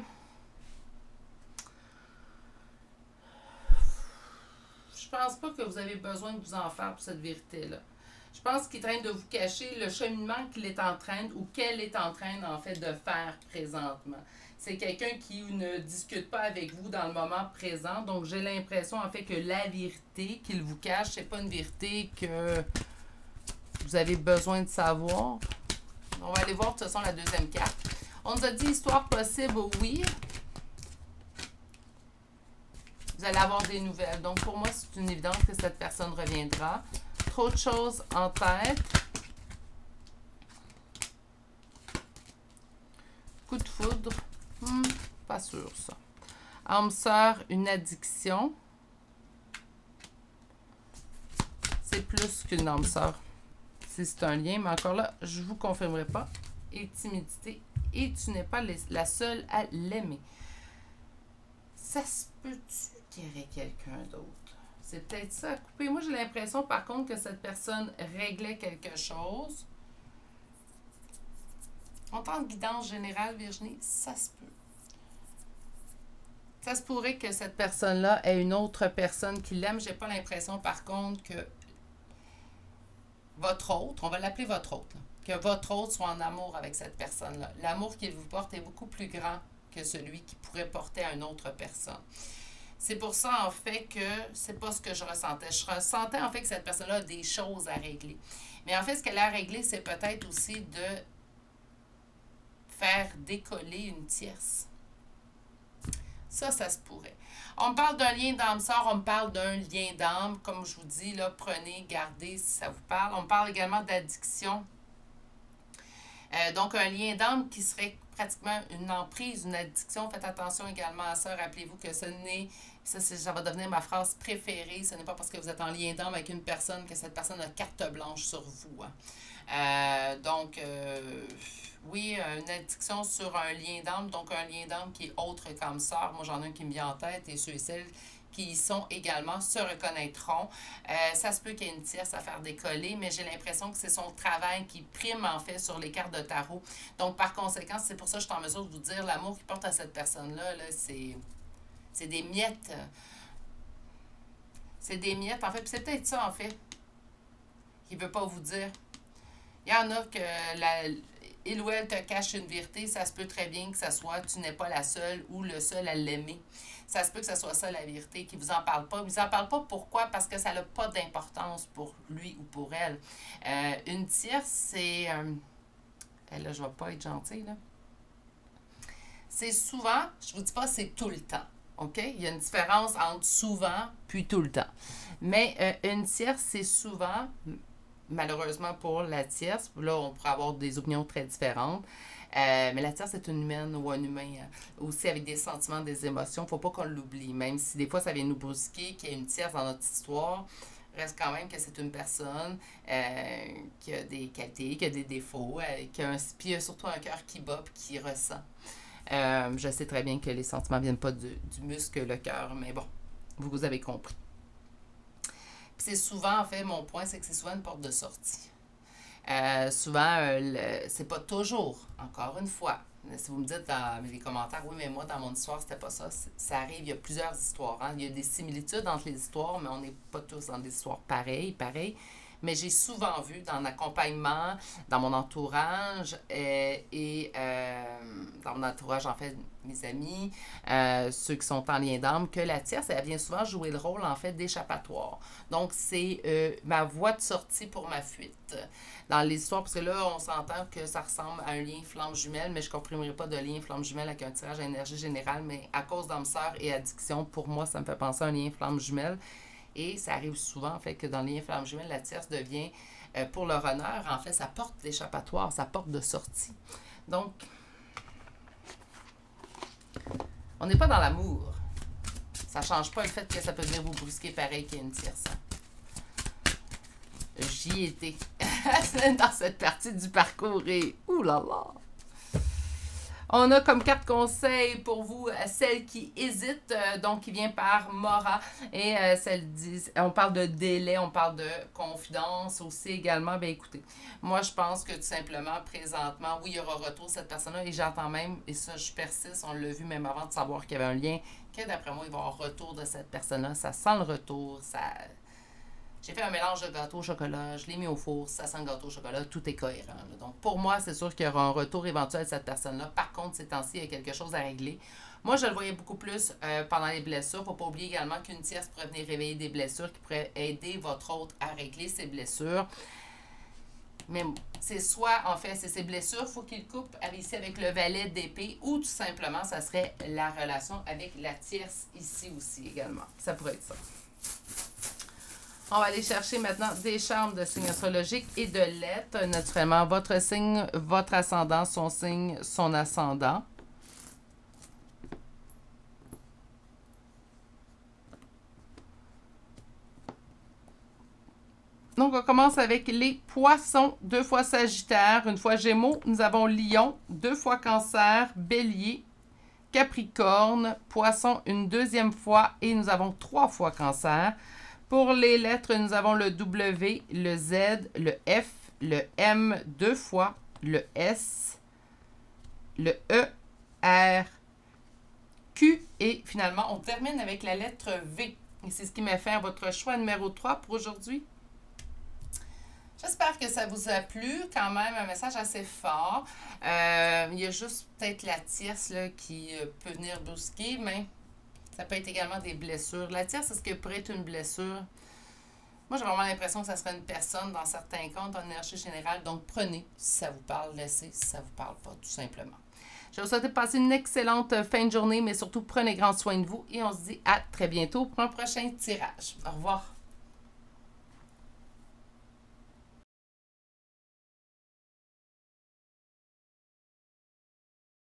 Je pense pas que vous avez besoin de vous en faire pour cette vérité-là. Je pense qu'il est en train de vous cacher le cheminement qu'il est en train ou qu'elle est en train, en fait, de faire présentement. C'est quelqu'un qui ne discute pas avec vous dans le moment présent. Donc, j'ai l'impression, en fait, que la vérité qu'il vous cache, c'est pas une vérité que vous avez besoin de savoir. On va aller voir, de toute façon, la deuxième carte. On nous a dit histoire possible, oui. Vous allez avoir des nouvelles. Donc, pour moi, c'est une évidence que cette personne reviendra. Trop de choses en tête. Coup de foudre. Hmm, pas sûr, ça. Âme sœur, une addiction. C'est plus qu'une âme sœur. Si c'est un lien, mais encore là, je ne vous confirmerai pas. Et timidité. Et tu n'es pas la seule à l'aimer. Ça se peut-tu qu'il y aurait quelqu'un d'autre? C'est peut-être ça à couper. Moi, j'ai l'impression, par contre, que cette personne réglait quelque chose. On parle de guidance générale, Virginie, ça se peut. Ça se pourrait que cette personne-là ait une autre personne qui l'aime. J'ai pas l'impression, par contre, que votre autre, on va l'appeler votre autre, là, que votre autre soit en amour avec cette personne-là. L'amour qu'il vous porte est beaucoup plus grand que celui qui pourrait porter à une autre personne. C'est pour ça, en fait, que c'est pas ce que je ressentais. Je ressentais, en fait, que cette personne-là a des choses à régler. Mais en fait, ce qu'elle a à régler, c'est peut-être aussi de faire décoller une tierce. Ça, ça se pourrait. On me parle d'un lien d'âme sœur, on me parle d'un lien d'âme. Comme je vous dis, là, prenez, gardez si ça vous parle. On me parle également d'addiction. Euh, donc, un lien d'âme qui serait pratiquement une emprise, une addiction. Faites attention également à ça. Rappelez-vous que ce n'est, ça, ça va devenir ma phrase préférée, ce n'est pas parce que vous êtes en lien d'âme avec une personne que cette personne a carte blanche sur vous. Hein. Euh, donc, euh, oui, une addiction sur un lien d'âme, donc un lien d'âme qui est autre qu'âme sœur. Moi, j'en ai un qui me vient en tête et ceux et celles qui y sont également se reconnaîtront. Euh, ça se peut qu'il y ait une tierce à faire décoller, mais j'ai l'impression que c'est son travail qui prime en fait sur les cartes de tarot. Donc par conséquent, c'est pour ça que je suis en mesure de vous dire l'amour qu'il porte à cette personne-là, -là, c'est c'est des miettes. C'est des miettes, en fait. Puis c'est peut-être ça, en fait, qu'il ne veut pas vous dire. Il y en a que la, il ou elle te cache une vérité. Ça se peut très bien que ça soit tu n'es pas la seule ou le seul à l'aimer. Ça se peut que ce soit ça la vérité, qu'il ne vous en parle pas. Il ne vous en parle pas pourquoi? Parce que ça n'a pas d'importance pour lui ou pour elle. Euh, une tierce, c'est... Euh, là, je ne vais pas être gentille, là. C'est souvent, je ne vous dis pas c'est tout le temps. OK? Il y a une différence entre souvent puis tout le temps. Mais euh, une tierce, c'est souvent, malheureusement pour la tierce, là, on pourrait avoir des opinions très différentes, euh, mais la tierce, c'est une humaine ou un humain euh, aussi avec des sentiments, des émotions. Il ne faut pas qu'on l'oublie. Même si des fois, ça vient nous brusquer qu'il y ait une tierce dans notre histoire, reste quand même que c'est une personne euh, qui a des qualités, qui a des défauts, euh, qui a un, puis a surtout un cœur qui bat et qui ressent. Euh, je sais très bien que les sentiments ne viennent pas du, du muscle, le cœur, mais bon, vous, vous avez compris. Puis c'est souvent, en fait, mon point, c'est que c'est souvent une porte de sortie. Euh, souvent, euh, c'est pas toujours, encore une fois. Si vous me dites dans les commentaires, oui, mais moi, dans mon histoire, c'était pas ça. Ça arrive, il y a plusieurs histoires. Hein? Il y a des similitudes entre les histoires, mais on n'est pas tous dans des histoires pareilles, pareilles. Mais j'ai souvent vu dans l'accompagnement, dans mon entourage euh, et euh, dans mon entourage, en fait, mes amis, euh, ceux qui sont en lien d'âme, que la tierce, elle vient souvent jouer le rôle, en fait, d'échappatoire. Donc, c'est euh, ma voie de sortie pour ma fuite. Dans l'histoire, parce que là, on s'entend que ça ressemble à un lien flamme jumelle, mais je ne comprimerai pas de lien flamme jumelle avec un tirage à énergie générale, mais à cause d'âme sœur et addiction, pour moi, ça me fait penser à un lien flamme jumelle. Et ça arrive souvent, en fait, que dans le lien flamme jumelle, la tierce devient, euh, pour leur honneur, en fait, sa porte d'échappatoire, sa porte de sortie. Donc, on n'est pas dans l'amour. Ça ne change pas le fait que ça peut venir vous brusquer pareil qu'il y a une tierce. J'y étais dans cette partie du parcours et oulala! On a comme carte conseil pour vous celle qui hésite, euh, donc qui vient par Mora. Et euh, celle dit, on parle de délai, on parle de confidence aussi également. Bien écoutez, moi je pense que tout simplement, présentement, oui, il y aura retour de cette personne-là. Et j'entends même, et ça je persiste, on l'a vu même avant de savoir qu'il y avait un lien, que d'après moi, il va y avoir retour de cette personne-là. Ça sent le retour, ça... J'ai fait un mélange de gâteau au chocolat, je l'ai mis au four, ça sent le gâteau au chocolat, tout est cohérent. Là. Donc, pour moi, c'est sûr qu'il y aura un retour éventuel de cette personne-là. Par contre, ces temps-ci, il y a quelque chose à régler. Moi, je le voyais beaucoup plus euh, pendant les blessures. Il ne faut pas oublier également qu'une tierce pourrait venir réveiller des blessures qui pourraient aider votre hôte à régler ses blessures. Mais c'est soit, en fait, c'est ses blessures, il faut qu'il coupe ici avec le valet d'épée ou tout simplement, ça serait la relation avec la tierce ici aussi également. Ça pourrait être ça. On va aller chercher maintenant des charmes de signes astrologiques et de lettres. Naturellement, votre signe, votre ascendant, son signe, son ascendant. Donc, on commence avec les poissons, deux fois Sagittaire, une fois Gémeaux. Nous avons Lion, deux fois Cancer, Bélier, Capricorne, Poisson une deuxième fois et nous avons trois fois Cancer. Pour les lettres, nous avons le W, le Z, le F, le M deux fois, le S, le E, R, Q et finalement, on termine avec la lettre V. Et c'est ce qui m'a fait votre choix numéro trois pour aujourd'hui. J'espère que ça vous a plu. Quand même, un message assez fort. Euh, il y a juste peut-être la tierce là, qui peut venir brusquer, mais... ça peut être également des blessures. La tierce, c'est ce que pourrait être une blessure. Moi, j'ai vraiment l'impression que ça serait une personne dans certains comptes en énergie générale. Donc, prenez si ça vous parle, laissez si ça ne vous parle pas, tout simplement. Je vous souhaite de passer une excellente fin de journée, mais surtout, prenez grand soin de vous et on se dit à très bientôt pour un prochain tirage. Au revoir.